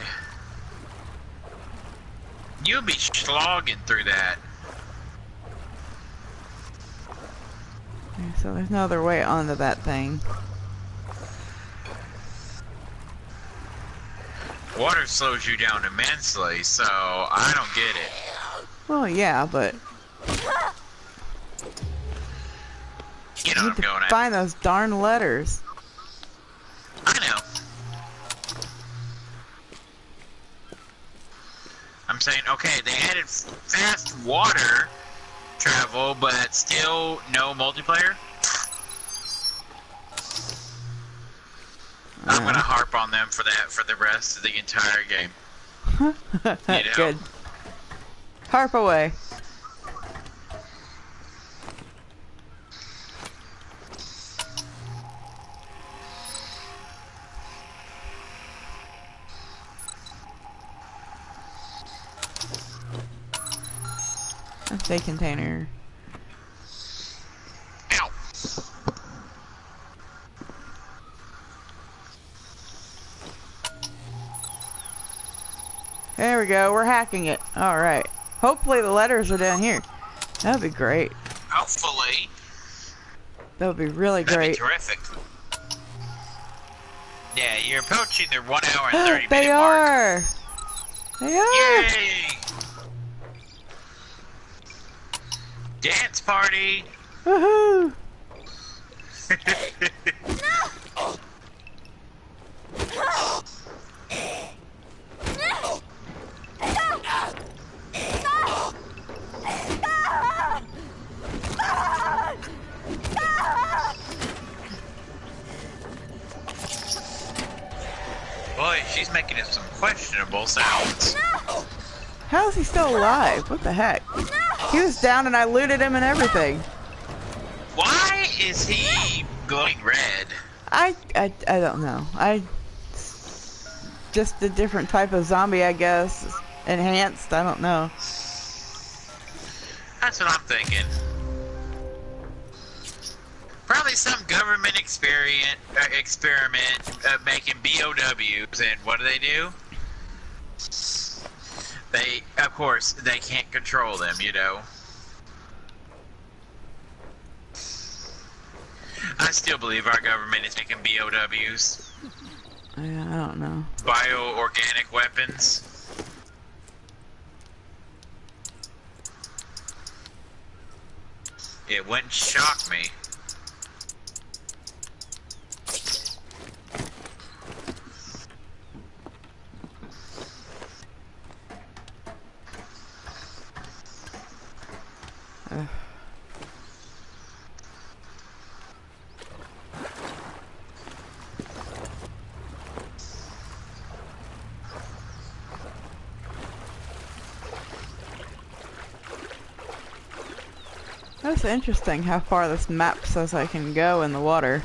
You'll be slogging through that. Okay, so there's no other way onto that thing. Water slows you down immensely, so I don't get it. Well, yeah, but You know I what need I'm to going at. find those darn letters. I know. I'm saying, okay, they added fast water travel, but still no multiplayer. I'm Uh. gonna harp on them for that for the rest of the entire game. You know? Good. Harp away. That's a container. Ow. There we go. We're hacking it. All right. Hopefully the letters are down here. That would be great. Hopefully. That would be really That'd great. be terrific. Yeah, you're approaching the one hour and thirty They minute mark. are. They are. Yay! Dance party! Woohoo! Boy, she's making some questionable sounds. How is he still alive? What the heck? He was down and I looted him and everything. Why is he glowing red? I, I, I don't know. I just a different type of zombie, I guess. Enhanced, I don't know. That's what I'm thinking. Probably some government experiment, uh, experiment uh, making B O Ws, and what do they do? They, of course, they can't control them, you know. I still believe our government is making B O Ws. Yeah, I don't know. Bioorganic weapons. It wouldn't shock me. Uh. That's interesting how far this map says I can go in the water.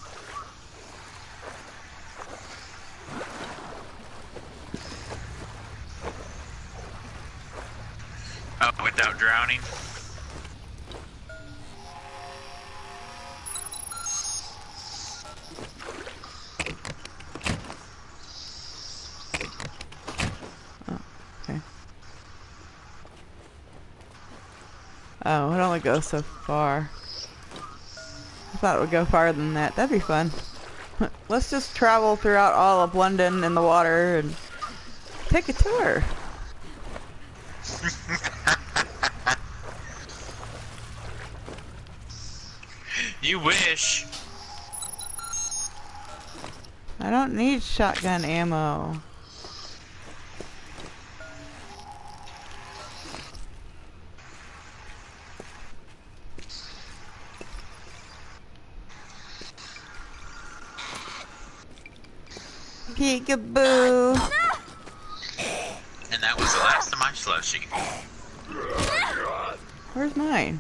Oh, without drowning? Oh, okay. Oh, it only goes so far. I thought it would go farther than that. That'd be fun. Let's just travel throughout all of London in the water and take a tour. You wish. I don't need shotgun ammo. Peekaboo. And that was the last of my slushy. Where's mine?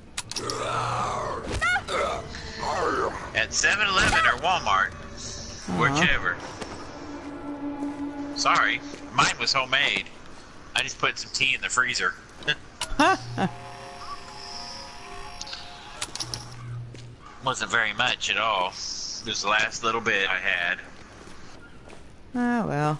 At seven eleven or Walmart. Uh-huh. Whichever. Sorry, mine was homemade. I just put some tea in the freezer. Wasn't very much at all. It was the last little bit I had. Oh well.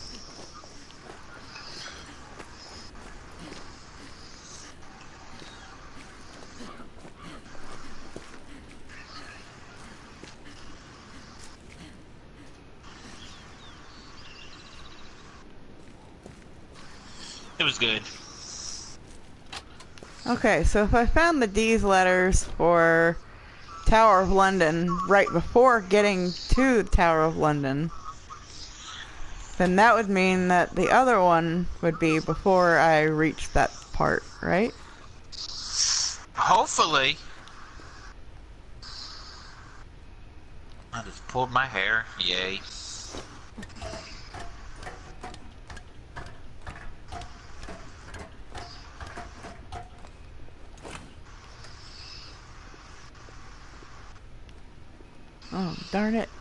It was good. Okay, so if I found the D's letters for Tower of London right before getting to the Tower of London, then that would mean that the other one would be before I reached that part, right? Hopefully. I just pulled my hair. Yay. Oh, darn it.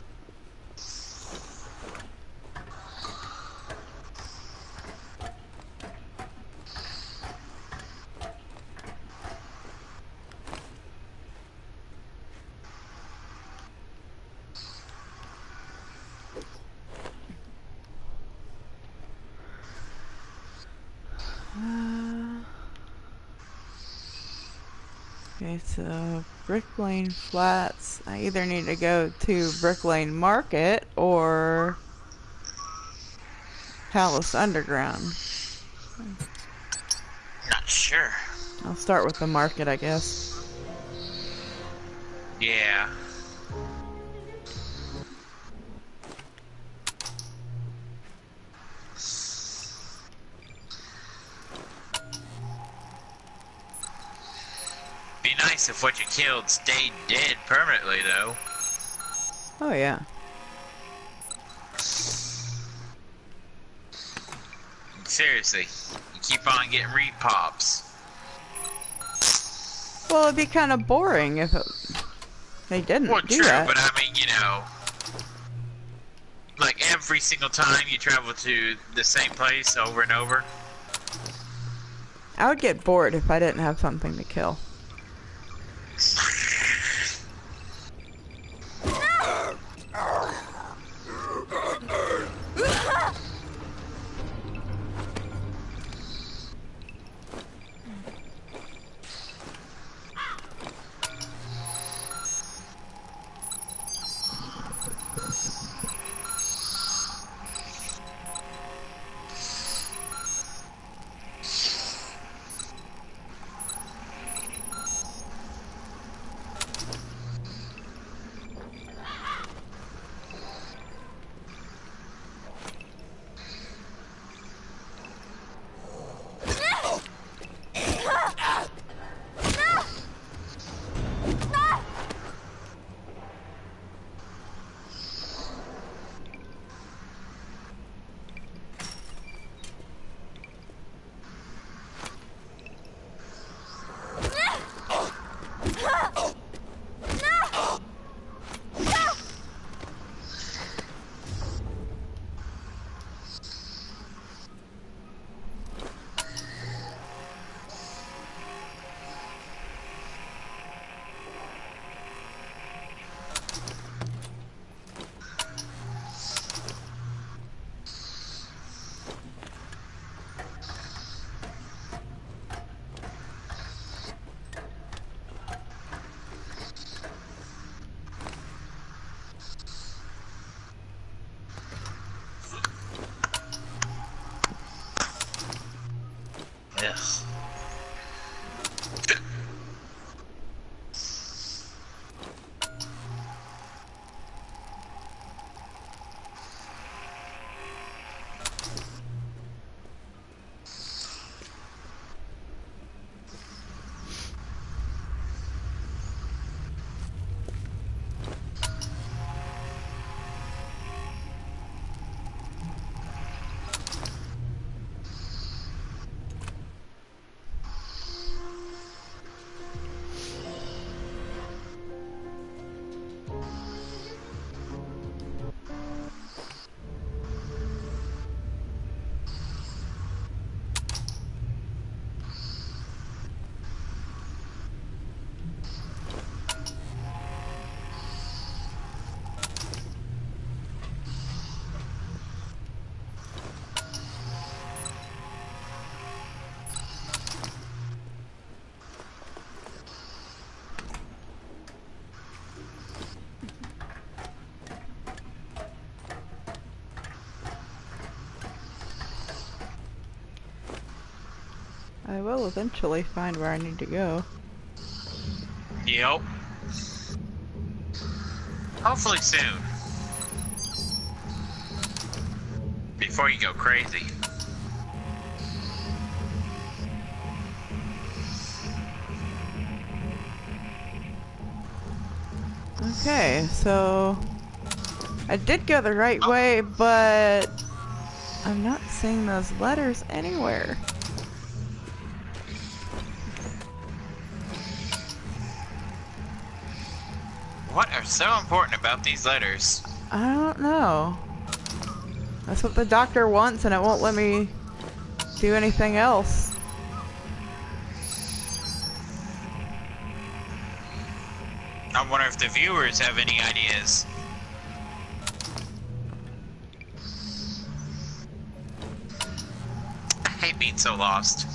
Uh, okay, so Brick Lane Flats. I either need to go to Brick Lane Market or Palace Underground. Not sure. I'll start with the market, I guess. Yeah. Be nice if what you killed stayed dead permanently, though. Oh, yeah. Seriously, you keep on getting repops. Well, it'd be kind of boring if it, they didn't Well, do true, that. but I mean, you know, like every single time you travel to the same place over and over. I would get bored if I didn't have something to kill. Yes. I will eventually find where I need to go. Yep. Hopefully soon. Before you go crazy. Okay, so I did go the right Oh. way, but I'm not seeing those letters anywhere. What are so important about these letters? I don't know. That's what the doctor wants, and it won't let me do anything else. I wonder if the viewers have any ideas. I hate being so lost.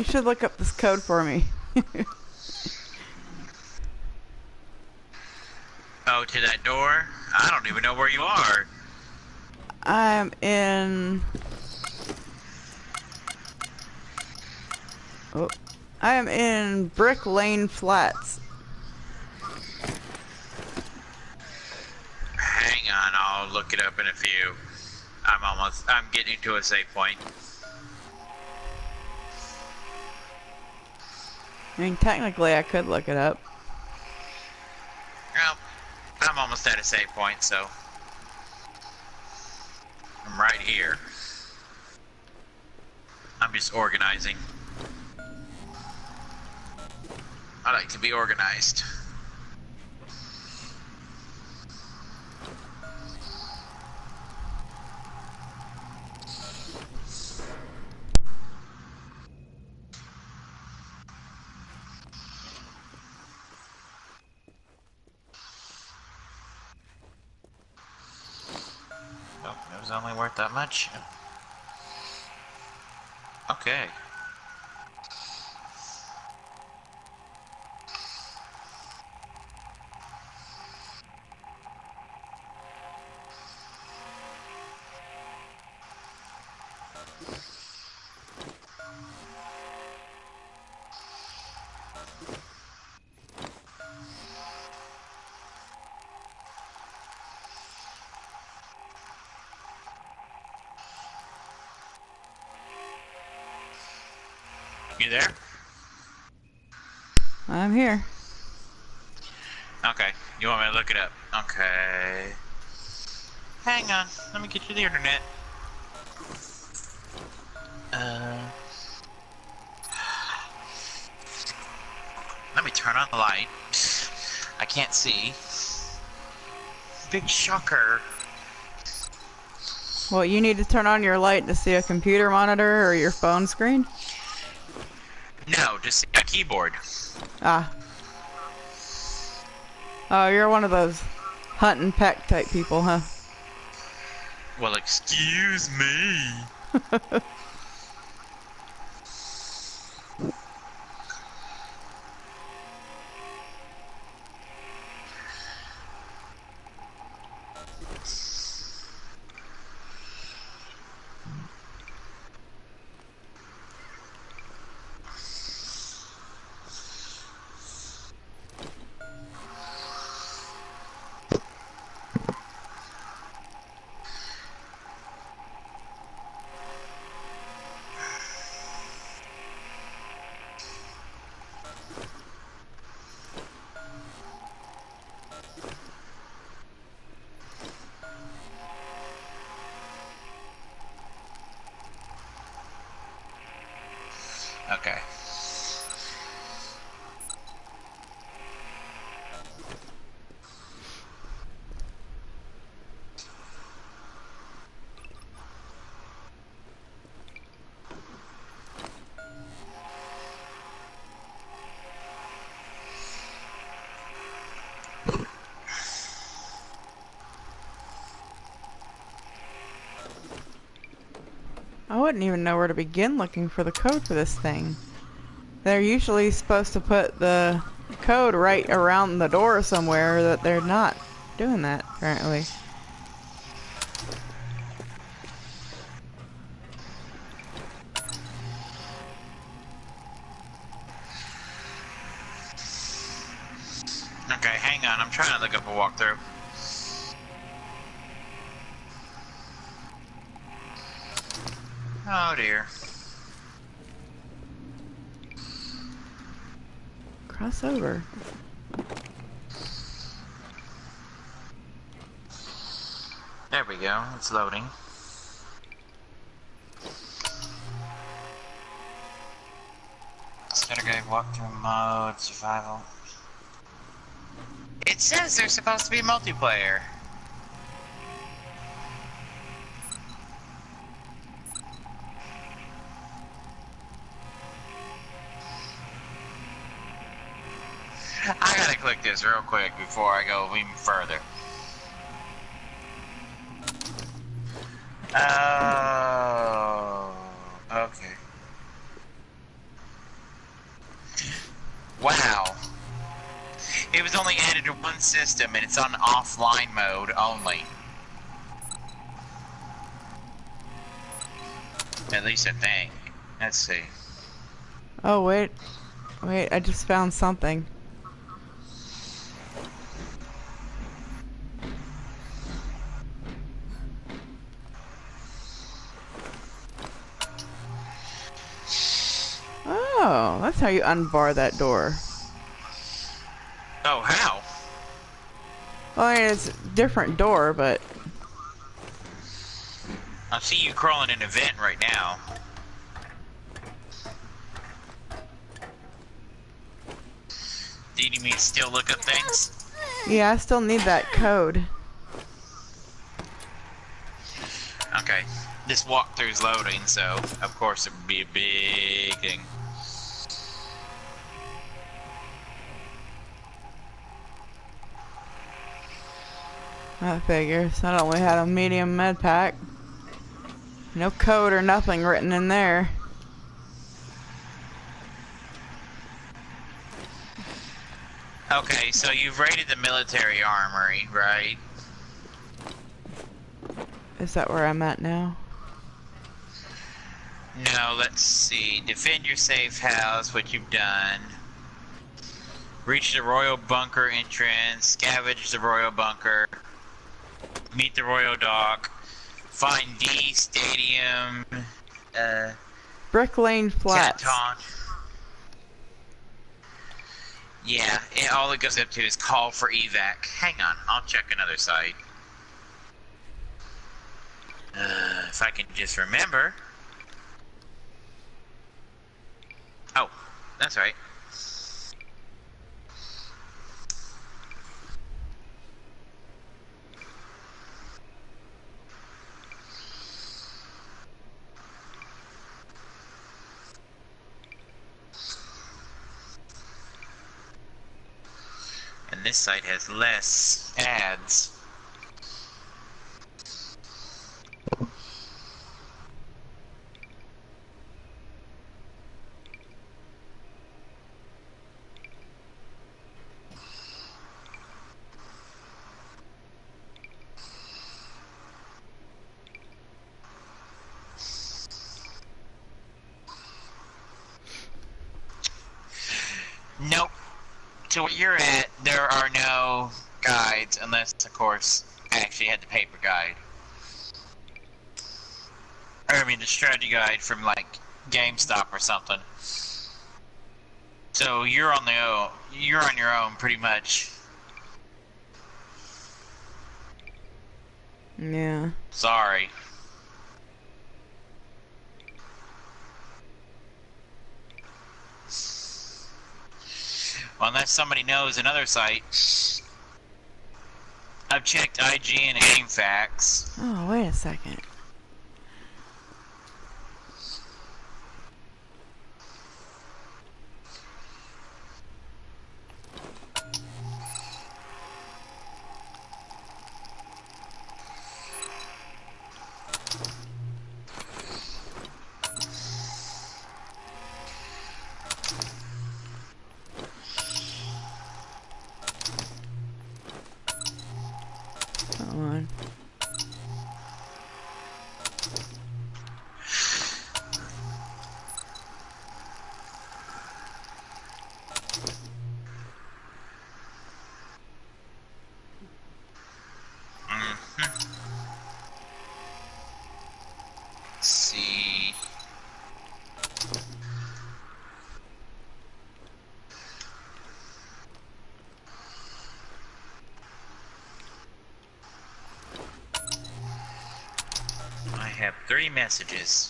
You should look up this code for me. Oh, to that door? I don't even know where you are. I'm in... Oh, I am in Brick Lane Flats. Hang on, I'll look it up in a few. I'm almost, I'm getting to a safe point. I mean, technically I could look it up. Well, I'm almost at a safe point, so I'm right here. I'm just organizing. I like to be organized. Oh, it was only worth that much. Okay. You there? I'm here. Okay. You want me to look it up? Okay. Hang on. Let me get you the internet. Uh. Let me turn on the light. I can't see. Big shocker. Well, you need to turn on your light to see a computer monitor or your phone screen? No, just see a keyboard. Ah. Oh, you're one of those hunt and peck type people, huh? Well, excuse me. Okay. I wouldn't even know where to begin looking for the code for this thing. They're usually supposed to put the code right around the door somewhere, that they're not doing that currently. Okay, hang on. I'm trying to look up a walkthrough. Oh dear. Cross over. There we go. It's loading. Category walkthrough mode, survival. It says there's supposed to be multiplayer. I gotta click this real quick before I go even further. Oh, okay. It was only added to one system, and it's on offline mode only. At least I think. Let's see. Oh, wait. Wait, I just found something. Oh, that's how you unbar that door. Oh, how? Well, I mean, it's a different door, but... I see you crawling in a vent right now. Do you need me to still look up things? Yeah, I still need that code. Okay. This walkthrough's loading, so of course it would be a big thing. That figures. I only had a medium med pack. No code or nothing written in there. Okay, so you've raided the military armory, right? Is that where I'm at now? No, let's see. Defend your safe house, what you've done. Reach the royal bunker entrance. Scavenge the royal bunker. Meet the royal dock. Find D Stadium. Uh, Brick Lane Flats. Canton. Yeah, it, all it goes up to is call for evac. Hang on, I'll check another site. Uh, if I can just remember. Oh, that's right. And this site has less ads. Nope. To where you're at, there are no guides, unless, of course, I actually had the paper guide. Or, I mean, the strategy guide from, like, GameStop or something. So you're on the own, you're on your own, pretty much. Yeah. Sorry. Well, unless somebody knows another site. I've checked I G N and GameFAQs. Oh, wait a second. Come on. Mm-hmm. Let's see. I have three messages.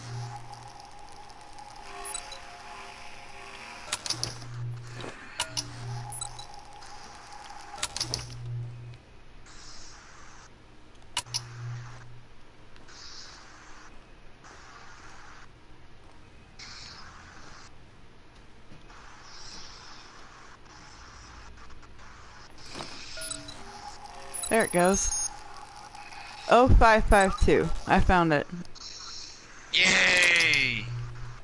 There it goes. oh five five two. I found it. Yay!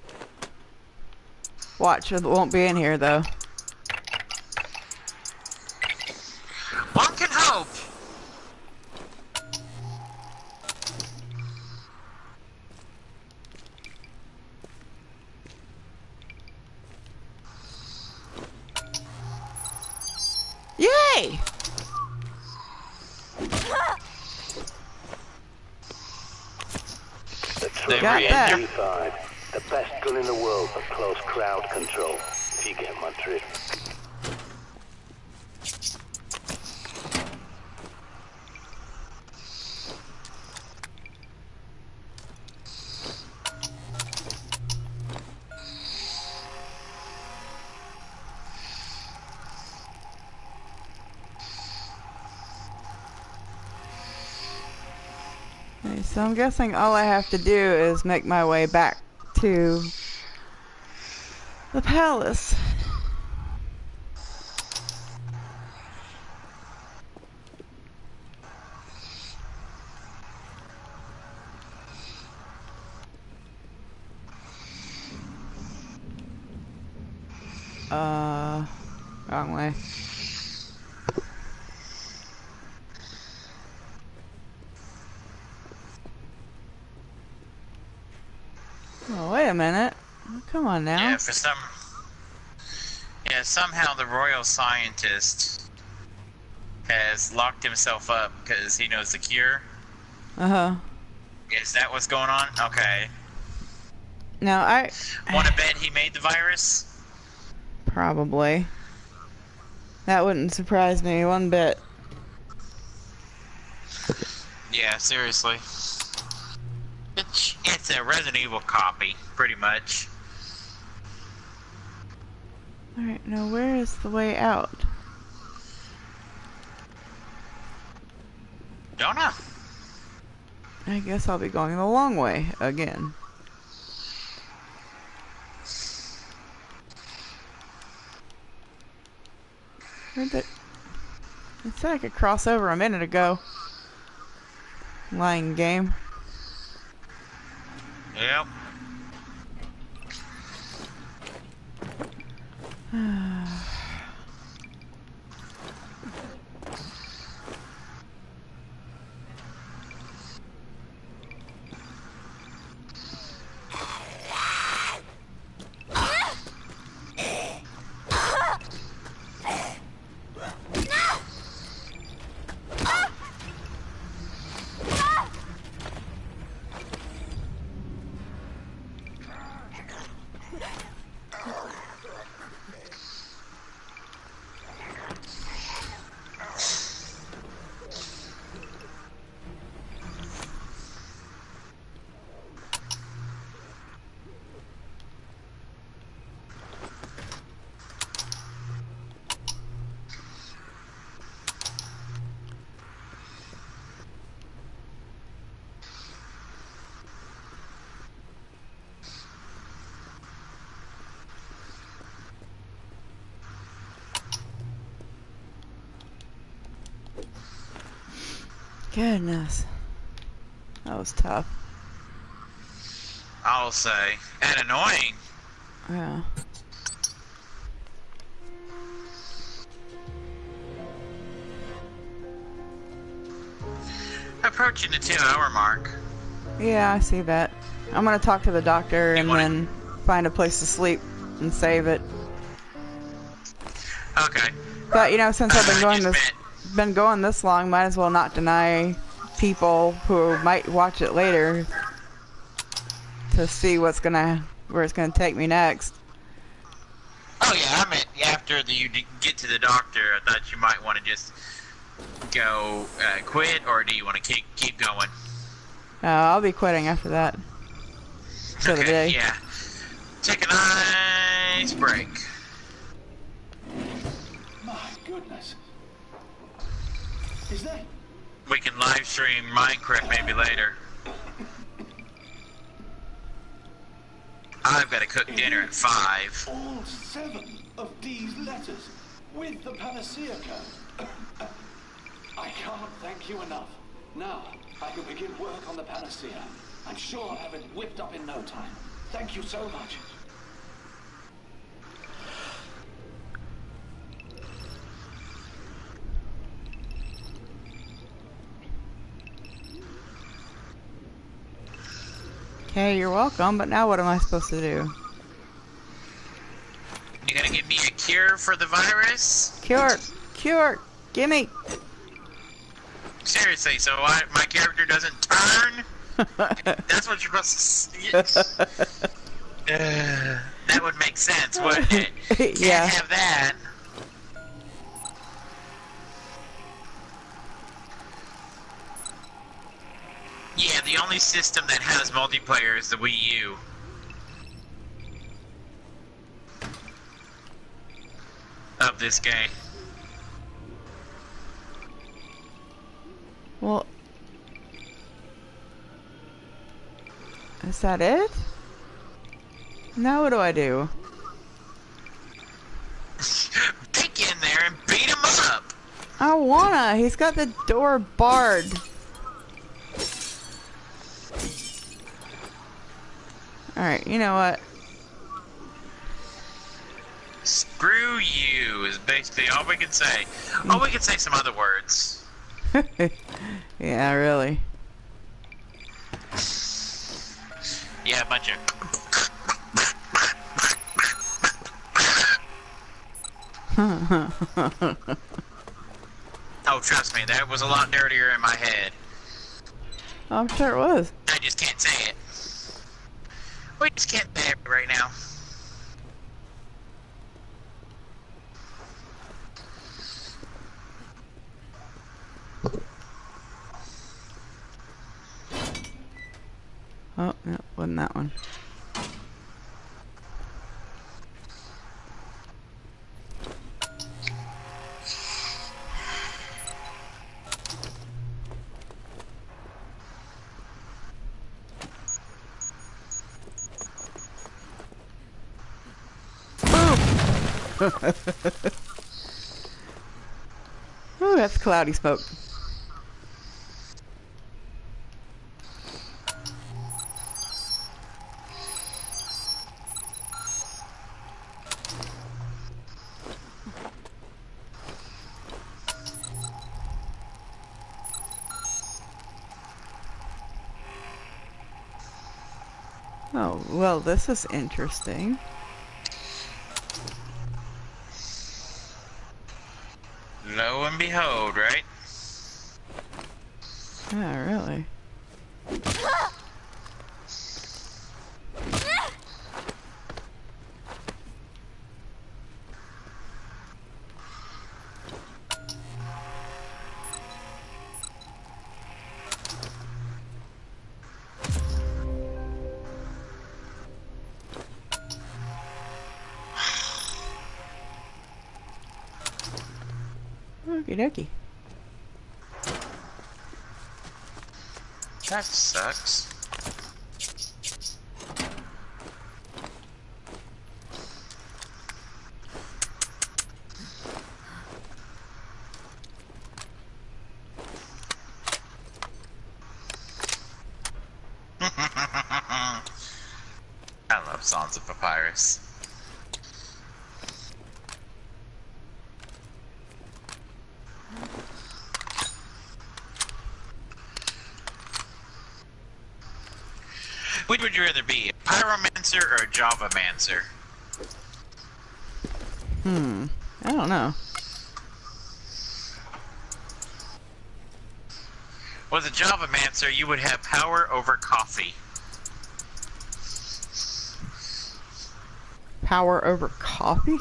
Watch, it won't be in here though. away! The They Got Triple that. G five, the best gun in the world for close crowd control. If you get my drift. Okay, so I'm guessing all I have to do is make my way back to the palace. Uh, wrong way. Oh, wait a minute. Come on now. Yeah, for some... Yeah, somehow the royal scientist has locked himself up because he knows the cure. Uh-huh. Is that what's going on? Okay. Now, I... Want to bet he made the virus? Probably. That wouldn't surprise me one bit. Yeah, seriously. It's, it's a Resident Evil copy, pretty much. Alright, now where is the way out? Don't know. I guess I'll be going the long way again. Where'd that... I said I could cross over a minute ago. Lying game. Yep. Goodness. That was tough. I'll say. And annoying. Yeah. Approaching the two hour mark. Yeah, I see that. I'm gonna talk to the doctor and wanna- then find a place to sleep and save it. Okay. But you know, since I've been I going just this met- been going this long, might as well not deny people who might watch it later to see what's gonna where it's gonna take me next. Oh yeah, I meant after the, you d- get to the doctor, I thought you might want to just go uh, quit, or do you want to keep keep going? Uh, I'll be quitting after that. For the day. Yeah. Take a nice break. My goodness. Is that... We can live stream Minecraft maybe later. I've got to cook dinner at five. all seven of Dee's letters with the panacea code? I can't thank you enough. Now, I can begin work on the panacea. I'm sure I'll have it whipped up in no time. Thank you so much. Okay, you're welcome, but now what am I supposed to do? You gonna give me a cure for the virus? Cure! Cure! Gimme! Seriously, so I, my character doesn't turn? That's what you're supposed to see. Uh, that would make sense, wouldn't it? Can't Yeah. have that. Yeah, the only system that has multiplayer is the Wii U. Of this game. Well, is that it? Now what do I do? Break in there and beat him up! I wanna! He's got the door barred. Alright, you know what? Screw you is basically all we can say. Oh, we can say some other words. Yeah, really. Yeah, a bunch of... Oh, trust me, that was a lot dirtier in my head. I'm sure it was. I just can't say it. We just can't say it right now. Oh, no, wasn't that one. Ooh, that's cloudy smoke. Oh, well, this is interesting. Lo and behold, right? Yeah, really. Okie dokie. That sucks. I love Songs of Papyrus. Which would you rather be, a pyromancer or a javamancer? Hmm. I don't know. Was a javamancer, you would have power over coffee. Power over coffee?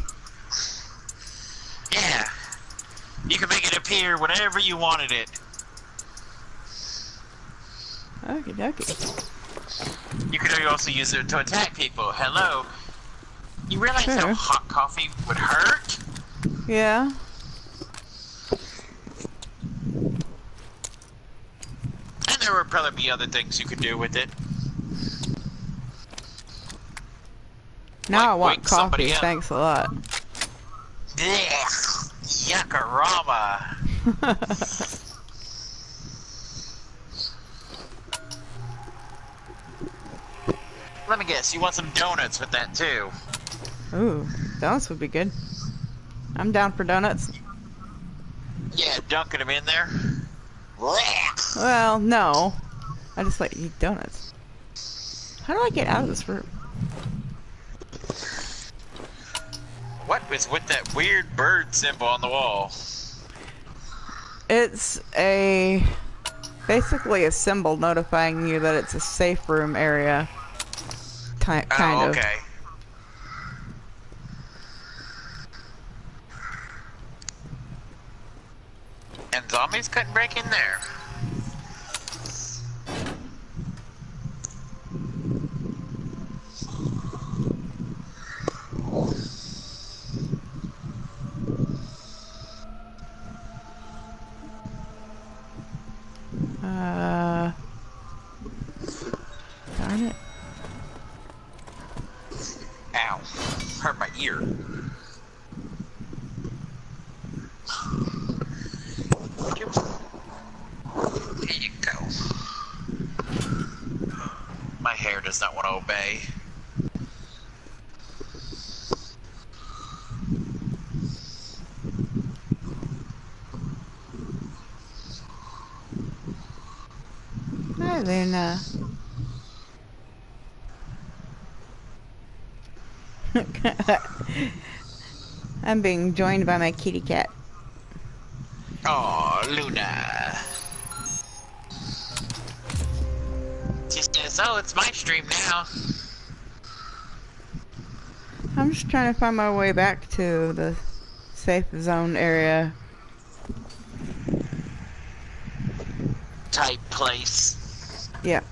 Yeah. You can make it appear whenever you wanted it. Okie dokie. You could also use it to attack people. Hello. You realize Sure. how hot coffee would hurt? Yeah. And there would probably be other things you could do with it. Now Like I want wake somebody coffee. up. Thanks a lot. Ugh, yuckarama. Let me guess, you want some donuts with that too? Ooh, donuts would be good. I'm down for donuts. Yeah, dunking them in there. Blech. Well, no. I just like to eat donuts. How do I get out of this room? What is with that weird bird symbol on the wall? It's a basically a symbol notifying you that it's a safe room area. Ki kind oh, of. okay. And zombies couldn't break in there. Uh, darn it. Ow. Hurt my ear. There you go. My hair does not want to obey. Hi, Luna. I'm being joined by my kitty cat. Oh, Luna. She says, oh, it's my stream now. I'm just trying to find my way back to the safe zone area. Type place. Yeah.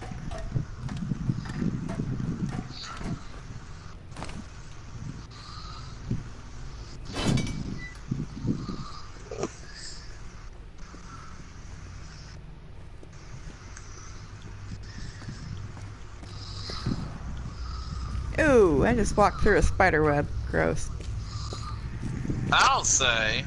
Ooh, I just walked through a spider web. Gross. I'll say.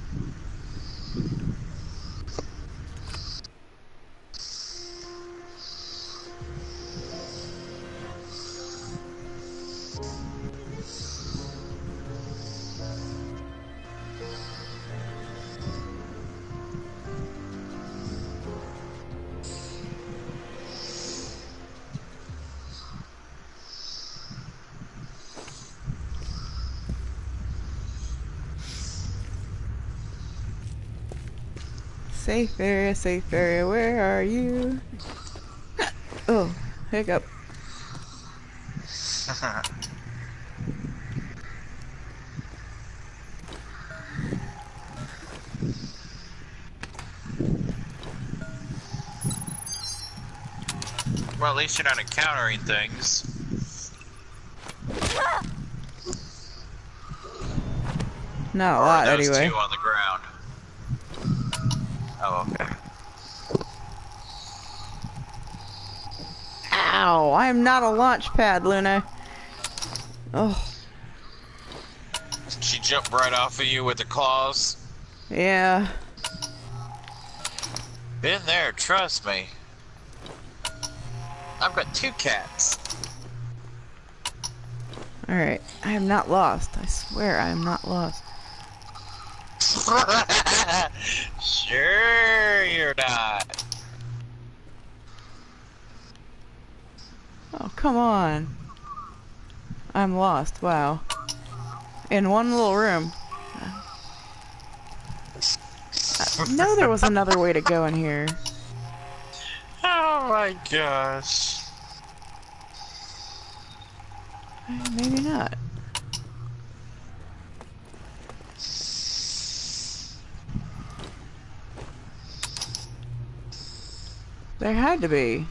Safe area, safe area, where are you? Oh, hiccup. Well, at least you're not encountering things. Not a Or lot, those anyway. two on the ground. Oh, okay. Ow, I am not a launch pad, Luna. Oh, She jumped right off of you with the claws. yeah. Been there, trust me. I've got two cats. Alright, I am not lost. I swear I am not lost. Sure you're not. Oh, come on. I'm lost, wow. In one little room. I know there was another way to go in here. Oh my gosh. Eh, maybe not. There had to be.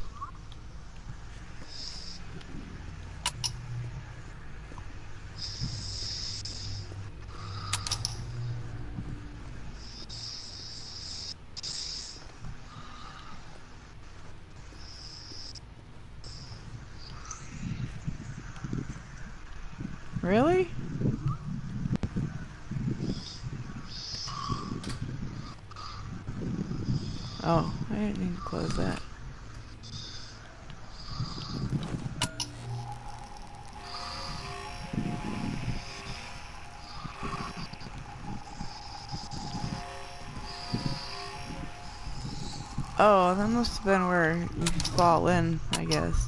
Really? Oh, I didn't need to close that. Oh, that must have been where you fall in, I guess.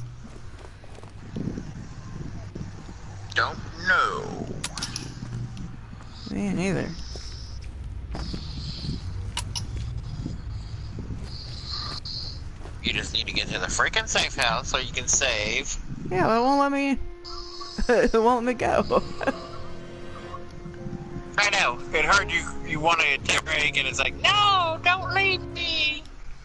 Don't know. Me neither. You just need to get to the freaking safe house so you can save. Yeah, but it won't let me. It won't let me go. I know. It heard you. You wanted to break, and it's like, no, don't leave me.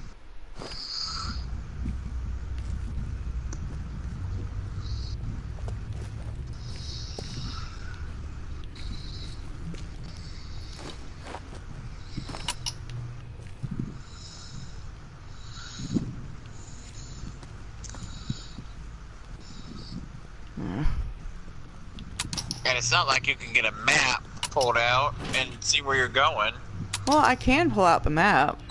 And it's not like you can get a map pulled out and see where you're going. Well, I can pull out the map,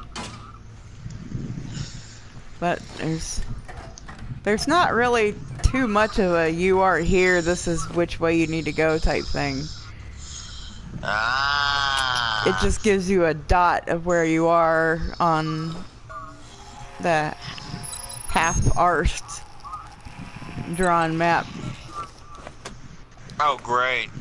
but there's there's not really too much of a "you are here, this is which way you need to go" type thing. Ah. It just gives you a dot of where you are on the half-arsed drawn map. Oh, great.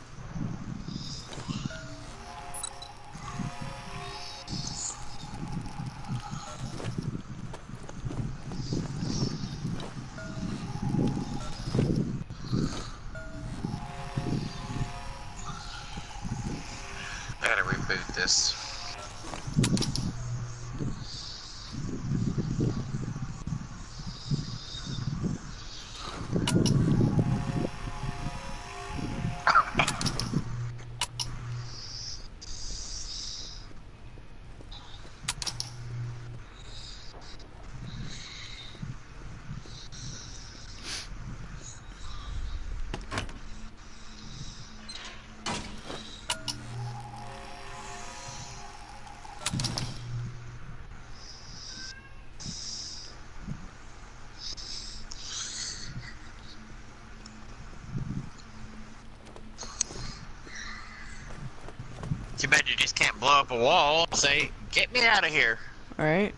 I gotta reboot this. Too bad you just can't blow up a wall and say, get me out of here. Alright.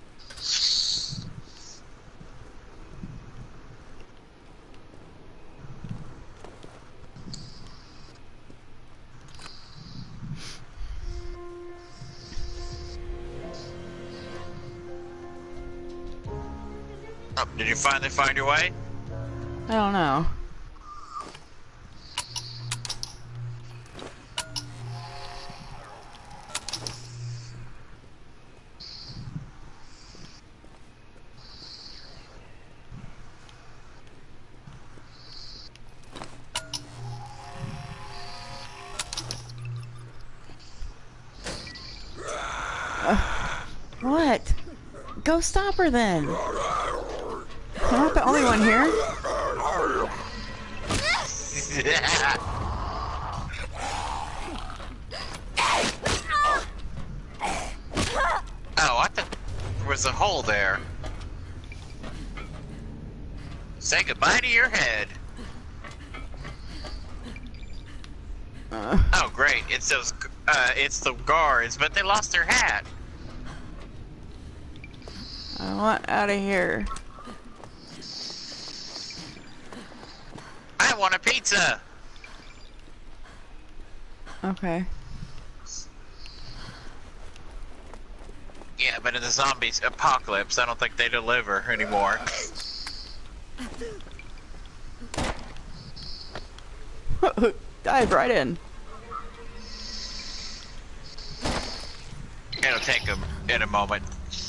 Oh, did you finally find your way? I don't know. What? Go stop her then. I'm not the only one here. Oh, I thought there was a hole there. Say goodbye to your head. Uh, Oh, great. It's those, uh, it's the guards, but they lost their hat. I want out of here. I want a pizza. Okay. Yeah, but in the zombie apocalypse, I don't think they deliver anymore. Dive right in. It'll take them in a moment.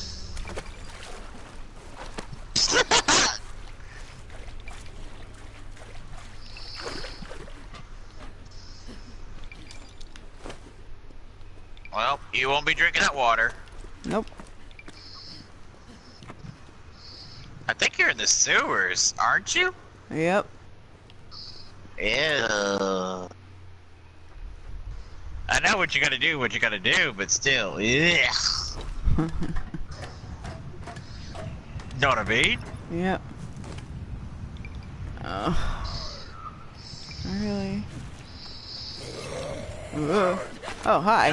Well, you won't be drinking that water. Nope. I think you're in the sewers, aren't you? Yep. Ew. I know what you gotta do, what you gotta do, but still, ugh. Know what I mean? Yep. Oh. Really? Ugh. Oh, hi.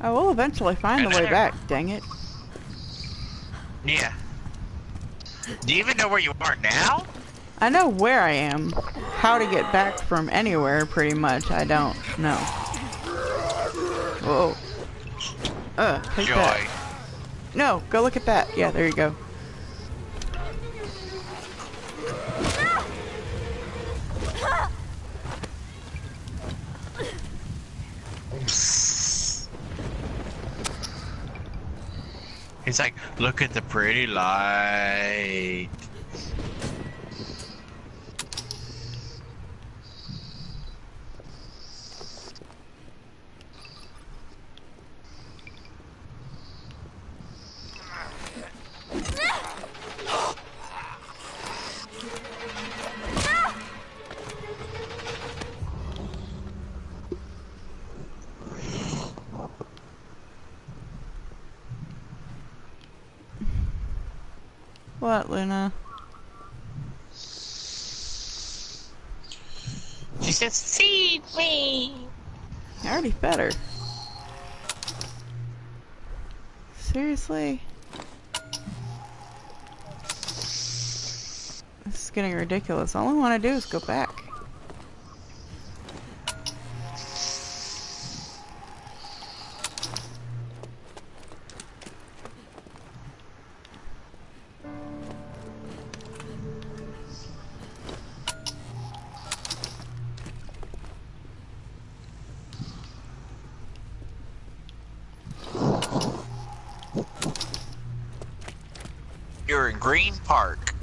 I will eventually find the way back, dang it. Yeah. Do you even know where you are now? I know where I am. How to get back from anywhere, pretty much, I don't know. Whoa. Uh, take Joy. that. No, go look at that. Yeah, there you go. He's like, look at the pretty light. What, Luna? She says, feed me. I already fed her. Seriously? This is getting ridiculous. All I want to do is go back. You're in Green Park.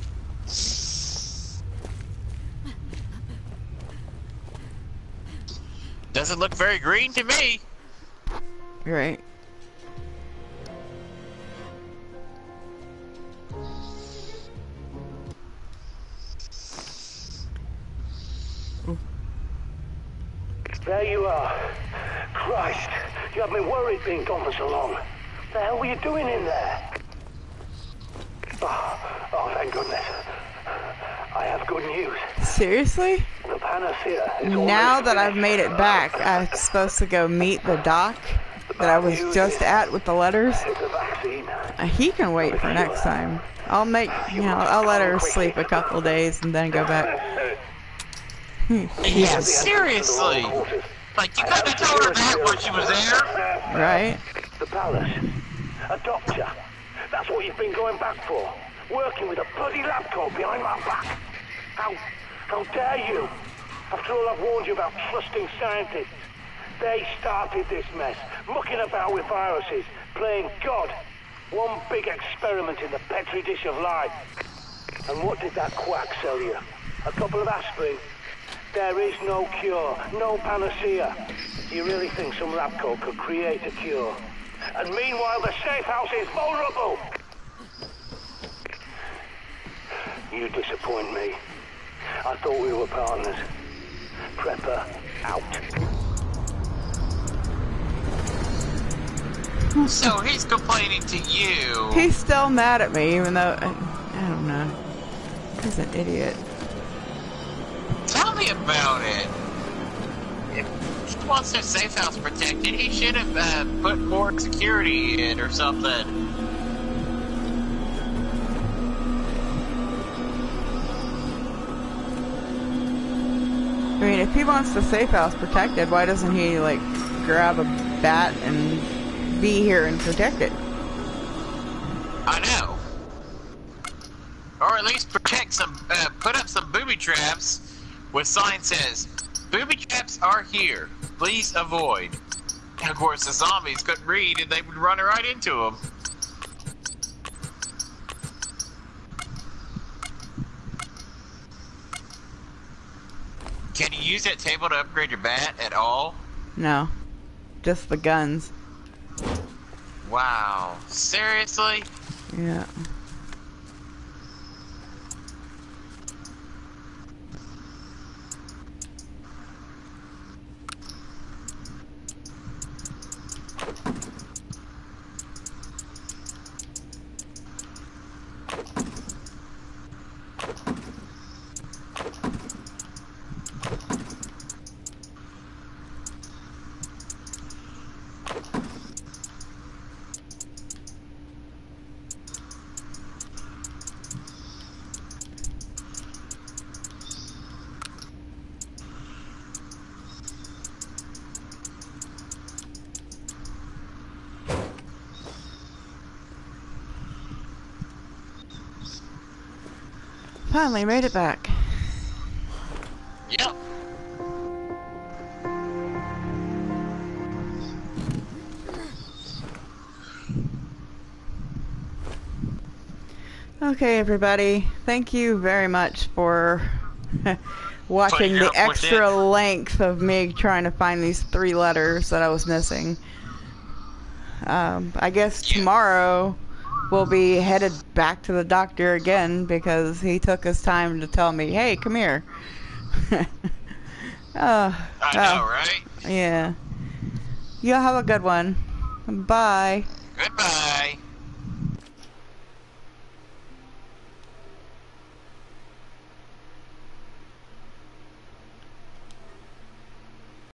Doesn't look very green to me. Right. There you are. Christ, you have me worried being gone for so long. What the hell were you doing in there? Oh, oh, thank goodness. I have good news. Seriously? The panacea is Now that I've made it back, I'm supposed to go meet the doc that I was just at with the letters. It's a vaccine. Uh, He can wait for next time. I'll make, you know, I'll let her sleep a couple days and then go back. Yeah, seriously. Like, you couldn't have told her that when she was there. Right? The palace. A doctor. That's what you've been going back for. Working with a bloody lab coat behind my back. How, how dare you? After all I've warned you about trusting scientists. They started this mess, mucking about with viruses, playing God. One big experiment in the petri dish of life. And what did that quack sell you? A couple of aspirin? There is no cure, no panacea. Do you really think some lab coat could create a cure? And meanwhile, the safe house is vulnerable! You disappoint me. I thought we were partners. Prepper out. So he's complaining to you. He's still mad at me, even though, I, I don't know. He's an idiot. Tell me about it. If he wants their safe house protected, he should have uh, put more security in or something. I mean, if he wants the safe house protected, why doesn't he, like, grab a bat and be here and protect it? I know. Or at least protect some, uh, put up some booby traps with sign says, booby traps are here, please avoid. And of course the zombies couldn't read and they would run right into them. Can you use that table to upgrade your bat at all? No. Just the guns. Wow. Seriously? Yeah. Finally made it back. Yep. Okay, everybody. Thank you very much for watching Putting the up with extra it. length of me trying to find these three letters that I was missing. Um, I guess Yeah. tomorrow we'll be headed back to the doctor again because he took his time to tell me, hey, come here. uh, I well, know, right? yeah. Y'all have a good one. Bye. Goodbye.